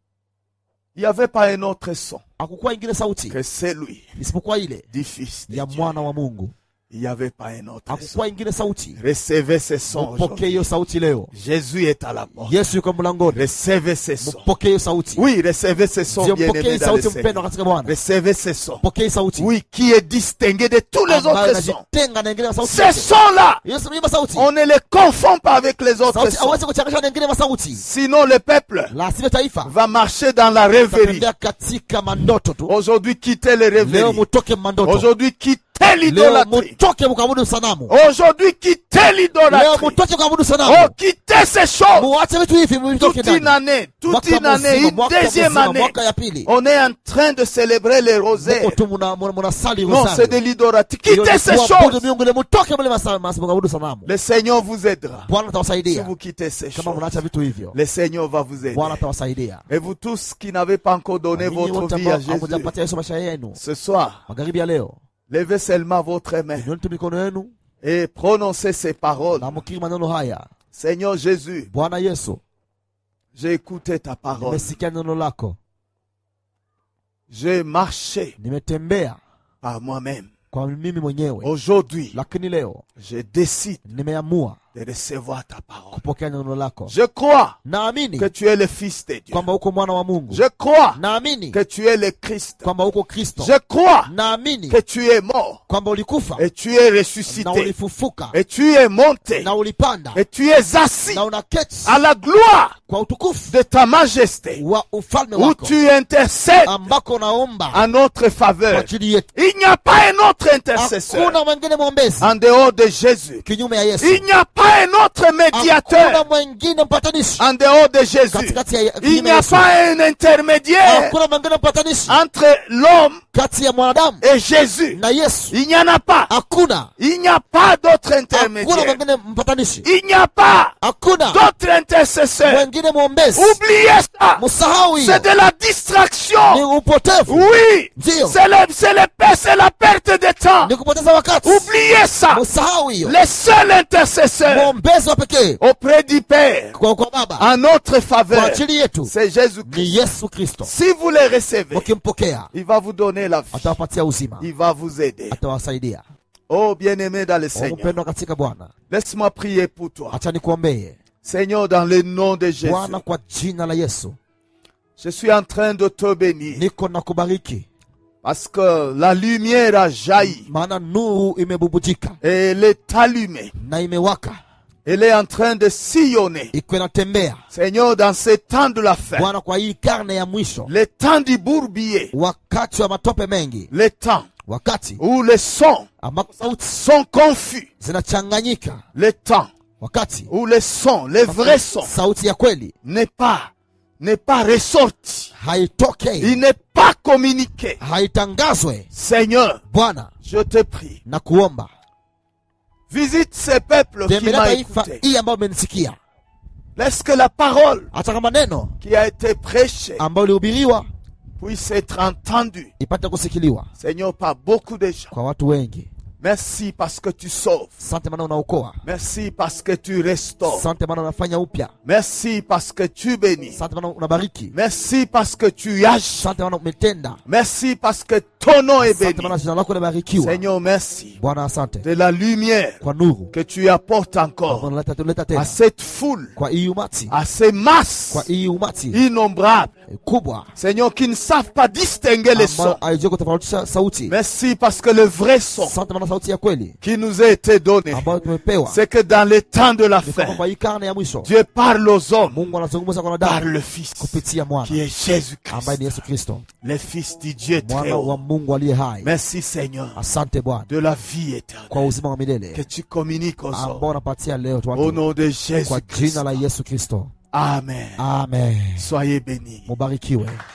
Il n'y avait pas un autre son Hakukuwa ingine sauti que celui isipokuwa ile du Fils de ya Dieu. mwana wa Mungu. Il n'y avait pas un autre son. Hakukuwa ingine sauti. Recevez ce son Mpokee aujourd'hui. hiyo sauti leo. Jésus est à la porte. Yesu yuko mlangoni. Recevez ce son. Mpokee hiyo sauti. Oui, recevez ce son Ndio, bien-aimé mpokee dans le sauti Seigneur. mpendwa katika Bwana. Recevez ce son. Mpokee sauti. Oui, qui est distingué de tous les ambayo autres sons. inajitenga na ingine sauti. Ces sons-là, Yesu mimba sauti. on ne les confond pas avec les autres Sauti sons. hawezi kuchanganywa na ingine masauti. Sinon, le peuple La sivyo taifa va marcher dans la rêverie. tatembea katika mandoto tu. Aujourd'hui, quittez les Leo rêveries. mutoke mandoto. Aujourd'hui, quittez Leo l'idolâtrie. mutoke mkabudu sanamu. Aujourd'hui, quittez Leo l'idolâtrie. mutoke mkabudu Oh, sanamu. quittez ces choses. Muache vitu hivi mvitoke Toute une ndani. année, toute Mwaka une année, mzima, une mwaka deuxième mzima, année, mwaka ya pili. on est en train de célébrer les rosaires. Muko tu muna- muna- munasali Non, rosario. c'est de l'idolâtrie. Hiyo Quittez ni ces kuabudu choses. miungu, ile mutoke mle masa- mas- mkabudu sanamu. Le Seigneur vous aidera. Bwana Si atawasaidia vous quittez ces kama choses, mnaacha vitu hivyo. le Seigneur va vous aider. Bwana atawasaidia. Et vous tous qui n'avez pas encore donné Ninyi votre wote vie à ambao Jésus, hamujampatia Yesu maisha yenu, ce soir, magharibi ya leo, levez seulement votre main inueni tu mikono yenu et prononcez ces paroles. na mkiri maneno haya. Seigneur Jésus, Bwana Yesu, j'ai écouté ta parole. nimesikia neno lako, J'ai marché nimetembea par moi-même. kwa mimi mwenyewe, Aujourd'hui, lakini leo je décide nimeamua de recevoir ta parole. kupokea neno lako. Je crois Naamini que tu es le Fils de Dieu. kwamba uko mwana wa Mungu. Je crois Naamini que tu es le Christ. kwamba uko Kristo. Je crois Naamini que tu es mort kwamba ulikufa et tu es na ressuscité ulifufuka et tu es monté na ulipanda et tu es assis na unaketi à la gloire kwa utukufu de ta majesté wa ufalme où wako, tu intercèdes ambako naomba en notre kwa faveur. ajili yetu. Il n'y a pas un autre intercesseur Hakuna mwingine mwombezi en dehors de Jésus. kinyume ya Yesu. Il n'y a pas pas un autre médiateur hakuna mwingine mpatanishi en dehors de Jésus. katikati ya Il kinyume n'y a Yesu. pas un intermédiaire Hakuna mwingine mpatanishi entre l'homme kati ya mwanadamu et Jésus. na Yesu. Il n'y en a pas. Hakuna Il n'y a pas d'autre hakuna intermédiaire. mwingine mpatanishi. Il n'y a pas Hakuna d'autre intercesseur. mwingine mwombezi. Oubliez ça. Msahau hiyo. C'est de la distraction. Ni upotevu. Oui. Ndio. C'est le- c'est le- c'est la perte de temps. Ni kupoteza wakati. Oubliez ça. Msahau hiyo. Le seul intercesseur Mwombezi wa pekee auprès du Père kwa kwa Baba en notre kwa faveur, ajili yetu c'est Jésus-Christ. ni Yesu Kristo. Si vous le recevez, Mkimpokea il va vous donner la vie. atawapatia uzima, Il va vous aider. atawasaidia. Oh bien-aimé dans le Seigneur, Mpendwa katika Bwana, laisse-moi prier pour toi. acha nikuombee. Seigneur, dans le nom de Jésus, Bwana, kwa jina la Yesu je suis en train de te bénir niko na kubariki, parce que la lumière a jailli maana nuru imebubujika et elle est allumée. na imewaka, Elle est en train de sillonner. iko inatembea. Seigneur, dans ce temps de la fin, Bwana, kwa hii karne ya mwisho, le temps du bourbier, wakati wa matope mengi, le temps wakati où les sons ambako sauti sont confus, zinachanganyika, le temps wakati où les sons, les vrais sons, sauti ya kweli n'est pas, n'est pas ressorti, haitokei, il n'est pas communiqué. haitangazwe. Seigneur, Bwana, je te prie, na kuomba visite ces peuples qui tembelea m'ont taifa écouté. hii ambayo umenisikia, Laisse que la parole hata kama neno qui a été prêchée ambayo ilihubiriwa puisse être entendue, ipate kusikiliwa Seigneur, par beaucoup de gens. kwa watu wengi. Merci parce que tu sauves. Asante maana unaokoa, Merci parce que tu restaures. asante maana unafanya upya, Merci parce que tu bénis. asante maana unabariki, Merci parce que tu agis. asante maana umetenda, Merci parce que ton nom est asante béni. maana jina lako libarikiwa. Seigneur, merci Bwana, asante de la lumière kwa nuru que tu apportes ambayo encore unaleta tuleta à tena cette foule, kwa hii umati, à ces masses kwa hii umati innombrables, kubwa Seigneur, qui ne savent pas distinguer les ambayo sons. haijui kutofautisha sauti. Merci parce que le vrai son Asante maana sauti ya kweli qui nous a été donné, ambayo tumepewa c'est que dans les temps de la ni kwamba fin, kwa hii karne ya mwisho Dieu parle aux hommes Mungu anazungumza kwa par wanadamu le Fils, kupitia qui mwana est Jésus-Christ, ambaye ni Yesu Kristo, le Fils du Dieu très mwana wa haut. Mungu aliye hai. Merci Seigneur Asante Bwana de la vie éternelle kwa uzima wa que milele tu communiques aux ambao hommes. unapatia leo Au watu nom de kwa Jésus-Christ. jina la Yesu Kristo. Amen. Amen. Soyez bénis. Mubarikiwe.